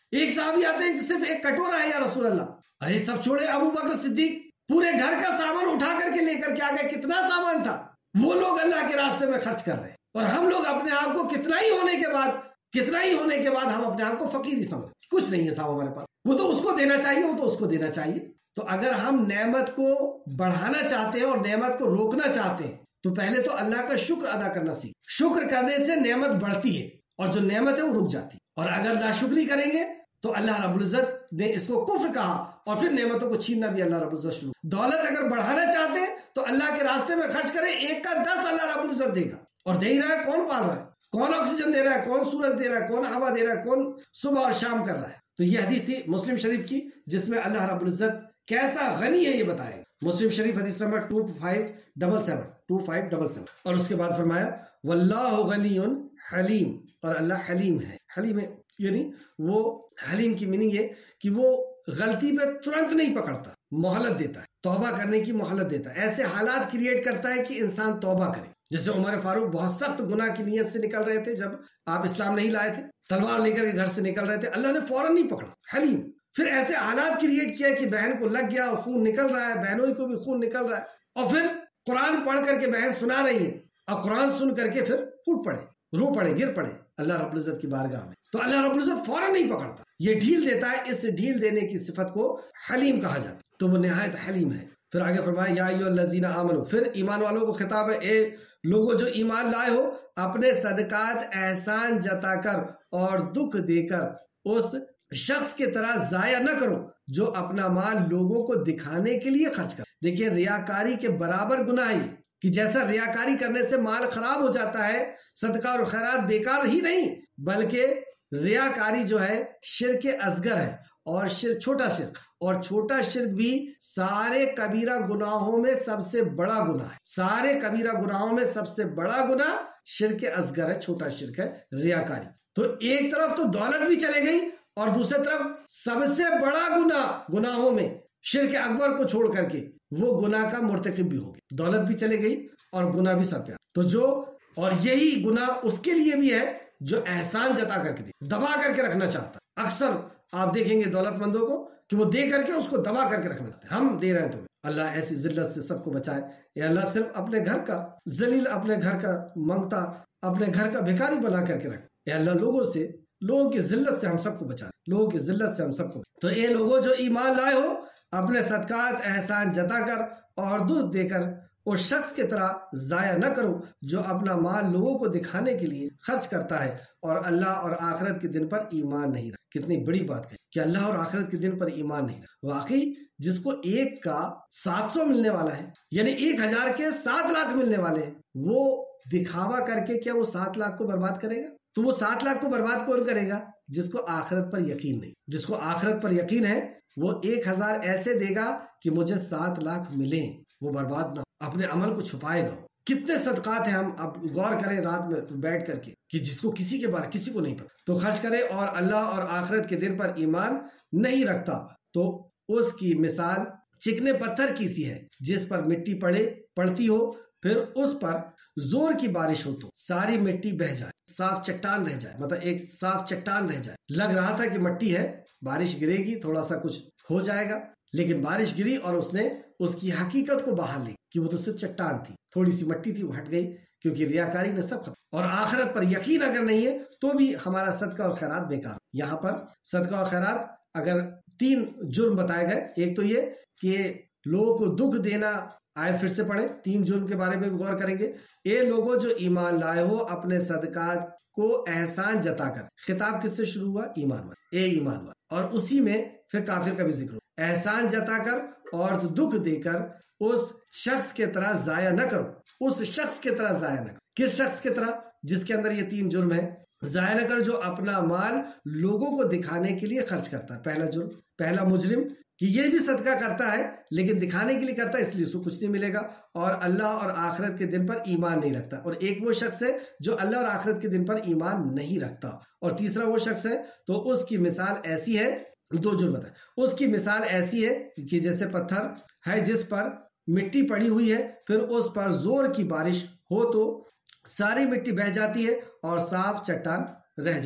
ایک صحابی آتے ہیں صرف ایک کٹورا ہے یا رسول اللہ. ارے سب چھوڑے, ابو بکر صدیق پورے گھر کا سامان اٹھا کر کے لے کر کے آ گئے. کتنا سامان تھا, وہ لوگ اللہ کے راستے میں خرچ کر رہے ہیں, اور ہم لوگ اپنے آپ کو کتنا ہی ہونے کے بعد کتنا ہی ہونے کے بعد ہم اپنے آپ کو فقیر ہی سمجھتے. کچھ نہیں ہے صاحب ہمارے پاس, وہ تو اس کو دینا چاہیے, وہ تو اس کو دینا چاہیے. تو اگر ہم نعمت کو بڑھانا چاہتے ہیں اور نعمت کو روکنا چاہتے ہیں تو پہلے تو اللہ کا شکر ادا کرنا سیکھ. شکر کرنے سے نعمت بڑھتی ہے اور جو نعمت ہے وہ رک جاتی ہے. اور اگر ناشکری کریں گے تو اللہ رب العزت نے اس کو کفر کہا, اور پھر نعمتوں کو چھیننا بھی اللہ رب العزت شروع. دولت اگر بڑھانا چاہتے ہیں تو اللہ کے راستے میں خرچ کریں, ایک کا دس اللہ رب العزت دے گا. اور دے ہی رہا ہے, کون پال رہا ہے, کون آکسیجن دے رہا ہے, کون سورج دے رہا ہے, کون ہوا دے رہا ہے, کون صبح اور شام کر رہا ہے. تو یہ حدیث تھی مسلم شریف کی جس میں اللہ رب العزت کیسا غنی ہے یہ بتائے. مسلم شریف حدیث number two five double seven two five double seven. اور اس کے بعد فرمایا واللہ غنی حلیم, اور اللہ حلیم ہے. حلیم ہے یعنی وہ حلیم کی میننگ یہ کہ وہ غلطی پہ ترنت نہیں پکڑتا, مہلت دیتا ہے, توبہ کرنے کی مہلت دیتا ہے. ایسے حالات کریٹ کرتا ہے کہ انسان توبہ کرے. جیسے عمر فاروق بہت سخت گناہ کی نیت سے نکل رہے تھے, جب آپ اسلام نہیں لائے تھے, تلوار لے کر کے گھر سے نکل رہے تھے, اللہ نے فوراً نہیں پکڑا, حلیم. پھر ایسے حالات کریٹ کیا کہ بہن کو لگ گیا, خون نکل رہا ہے, بہنوں کو بھی خون نکل رہا ہے, اور پھر قرآن پڑھ کر کے بہن سنا رہی ہے, اور قرآن سن کر کے پھر پھوٹ پڑے, رو پڑے, گر پڑے اللہ رب العزت کی بارگاہ میں. تو اللہ رب العزت فوراً نہیں پکڑتا, یہ ڈھیل دیتا ہے. اس ڈھیل دینے کی صفت کو حلیم کہا جاتا ہے, تو وہ نہایت حلیم ہے. پھر آگے فرمایا یا ایھا الذین آمنوا, پھر ایمان والوں کو خطاب ہے, اے لوگوں جو ایمان لائے ہو, اپنے صدقات احسان جتا کر اور دکھ دے کر اس شخص کی طرح ضائع نہ کرو جو اپنا مال لوگوں کو دکھانے کے لیے خرچ کر. دیکھیں ریاکاری کے برابر گناہ ہے کہ جیسا ریاکاری کرنے سے مال خراب ہو جاتا ہے, صدقہ اور خیرات بیکار ہی نہیں, بلکہ ریاکاری جو ہے شرک اصغر ہے, اور شرک چھوٹا شرک, اور چھوٹا شرک بھی سارے کبیرہ گناہوں میں سب سے بڑا گناہ ہے. سارے کبیرہ گناہوں میں سب سے بڑا گناہ شرک اصغر ہے, چھوٹا شرک ہے ریاکاری. تو ایک طرف تو دولت بھی چلے گئی, اور دوسری طرف سب سے بڑا گناہ گناہوں میں شرک اکبر کو چھوڑ کر کے وہ گناہ کا مرتکب بھی ہو گیا. دولت بھی چلے گئی اور گناہ بھی سر پہ. تو جو اور یہی گناہ اس کے لیے بھی ہے جو احسان جتا کر کے دے, دبا کر کے رکھنا چاہتا. اکثر آپ دیکھیں گے دولت مندوں کو کہ وہ دے کر کے اس کو دبا کر کے رکھنا چاہتے ہیں, ہم دے رہے ہیں تمہیں. اللہ ایسی ذلت سے سب کو بچائے. اے اللہ صرف اپنے گھر کا ذلیل, اپنے گھر کا منگتا, اپنے گھر کا بھکاری بنا کر کے رکھ. اے اللہ لوگوں سے, لوگوں کی ذلت سے ہم سب کو بچائے, لوگوں کی ذلت سے ہم سب کو. تو اے لوگوں جو ایمان لائے ہو, اپنے صدقات احسان جتا کر اور دودھ دے کر اس شخص کی طرح ضائع نہ کرو جو اپنا مال لوگوں کو دکھانے کے لیے خرچ کرتا ہے اور اللہ اور آخرت کے دن پر ایمان نہیں رکھتا. کتنی بڑی بات ہے کہ اللہ اور آخرت کے دن پر ایمان نہیں رکھتا. واقعی جس کو ایک کا سات سو ملنے والا ہے, یعنی ایک ہزار کے سات لاکھ ملنے والے ہیں, وہ دکھاوا کر کے کیا وہ سات لاکھ کو برباد کرے گا؟ تو وہ سات لاکھ کو برباد کون کرے گا؟ جس کو آخرت پر یقین نہیں. جس کو آخرت پر یقین ہے وہ ایک ہزار ایسے دے گا کہ مجھے سات لاکھ ملیں, وہ برباد نہ, اپنے عمل کو چھپائے گا. کتنے صدقات ہیں, ہم اب غور کریں رات میں بیٹھ کر کے کہ جس کو کسی کے بارے کسی کو نہیں پتا, تو خرچ کرے. اور اللہ اور آخرت کے دن پر ایمان نہیں رکھتا تو اس کی مثال چکنے پتھر کی سی ہے جس پر مٹی پڑے پڑتی ہو, پھر اس پر زور کی بارش ہو تو ساری مٹی بہہ جائے, صاف چٹان رہ جائے. مطلب ایک صاف چٹان رہ جائے, لگ رہا تھا کہ مٹی ہے, بارش گرے گی تھوڑا سا کچھ ہو جائے گا, لیکن بارش گری اور اس نے اس کی حقیقت کو باہر لی کہ وہ تو صرف چٹان تھی, تھوڑی سی مٹی تھی, وہ ہٹ گئی کیونکہ ریاکاری نے سب ختم. اور آخرت پر یقین اگر نہیں ہے تو بھی ہمارا صدقہ اور خیرات بیکار. یہاں پر صدقہ اور خیرات اگر تین جرم بتائے گئے, ایک تو یہ کہ لوگوں کو دکھ دینا, آئے پھر سے پڑھیں, تین جرم کے بارے میں غور کریں گے. اے لوگوں جو ایمان لائے ہو, اپنے صدقات کو احسان جتا کر. خطاب کس سے شروع ہوا؟ ایمان والے, اے ایمان والے, اور اسی میں پھر کافر کا بھی ذکر ہو. احسان جتا کر اور دکھ دے کر اس شخص کی طرح ضائع نہ کرو, اس شخص کی طرح ضائع نہ کرو. کس شخص کی طرح؟ جس کے اندر یہ تین جرم ہے. ضائع نہ کر جو اپنا مال لوگوں کو دکھانے کے لیے خرچ کرتا ہے. پہلا جرم, پہلا مجرم کہ یہ بھی صدقہ کرتا ہے لیکن دکھانے کے لیے کرتا ہے, اس لیے اس کو کچھ نہیں ملے گا, اور اللہ اور آخرت کے دن پر ایمان نہیں رکھتا. اور ایک وہ شخص ہے جو اللہ اور آخرت کے دن پر ایمان نہیں رکھتا. اور تیسرا وہ شخص ہے تو اس کی مثال ایسی ہے, دو جرم بتائے, اس کی مثال ایسی ہے کہ جیسے پتھر ہے جس پر مٹی پڑی ہوئی ہے, پھر اس پر زور کی بارش ہو تو ساری مٹی بہہ جاتی ہے اور صاف چٹان رہ جاتی.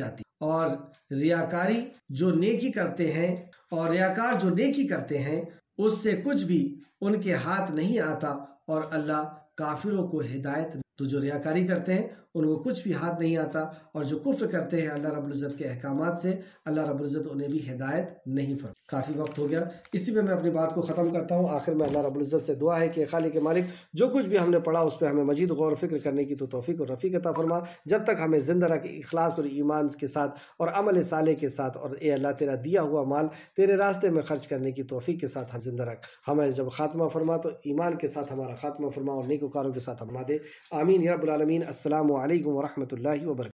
اور ریاکاری جو نیکی کرتے ہیں اور ریاکار جو نیکی کرتے ہیں اس سے کچھ بھی ان کے ہاتھ نہیں آتا، اور اللہ کافروں کو ہدایت، تو جو ریاکاری کرتے ہیں ان کو کچھ بھی ہاتھ نہیں آتا، اور جو کفر کرتے ہیں اللہ رب العزت کے احکامات سے، اللہ رب العزت انہیں بھی ہدایت نہیں فرماتا۔ کافی وقت ہو گیا، اسی میں میں اپنی بات کو ختم کرتا ہوں۔ آخر میں اللہ رب العزت سے دعا ہے کہ خالق مالک جو کچھ بھی ہم نے پڑھا اس پہ ہمیں مزید غور و فکر کرنے کی تو توفیق اور رفیق عطا فرما، جب تک ہمیں زندہ رکھ اخلاص اور ایمان کے ساتھ اور عمل صالح کے ساتھ، اور اے اللہ تیرا دیا ہوا مال تیرے راستے میں خرچ کرنے کی توفیق کے ساتھ ہم زندہ رکھ۔ ہمیں جب خاتمہ فرما تو ایمان کے ساتھ ہمارا خاتمہ فرما اور نیک وکاروں کے ساتھ فرما دے، آمین یا رب العالمین۔ السلام علیکم ورحمۃ اللہ وبرکاتہ۔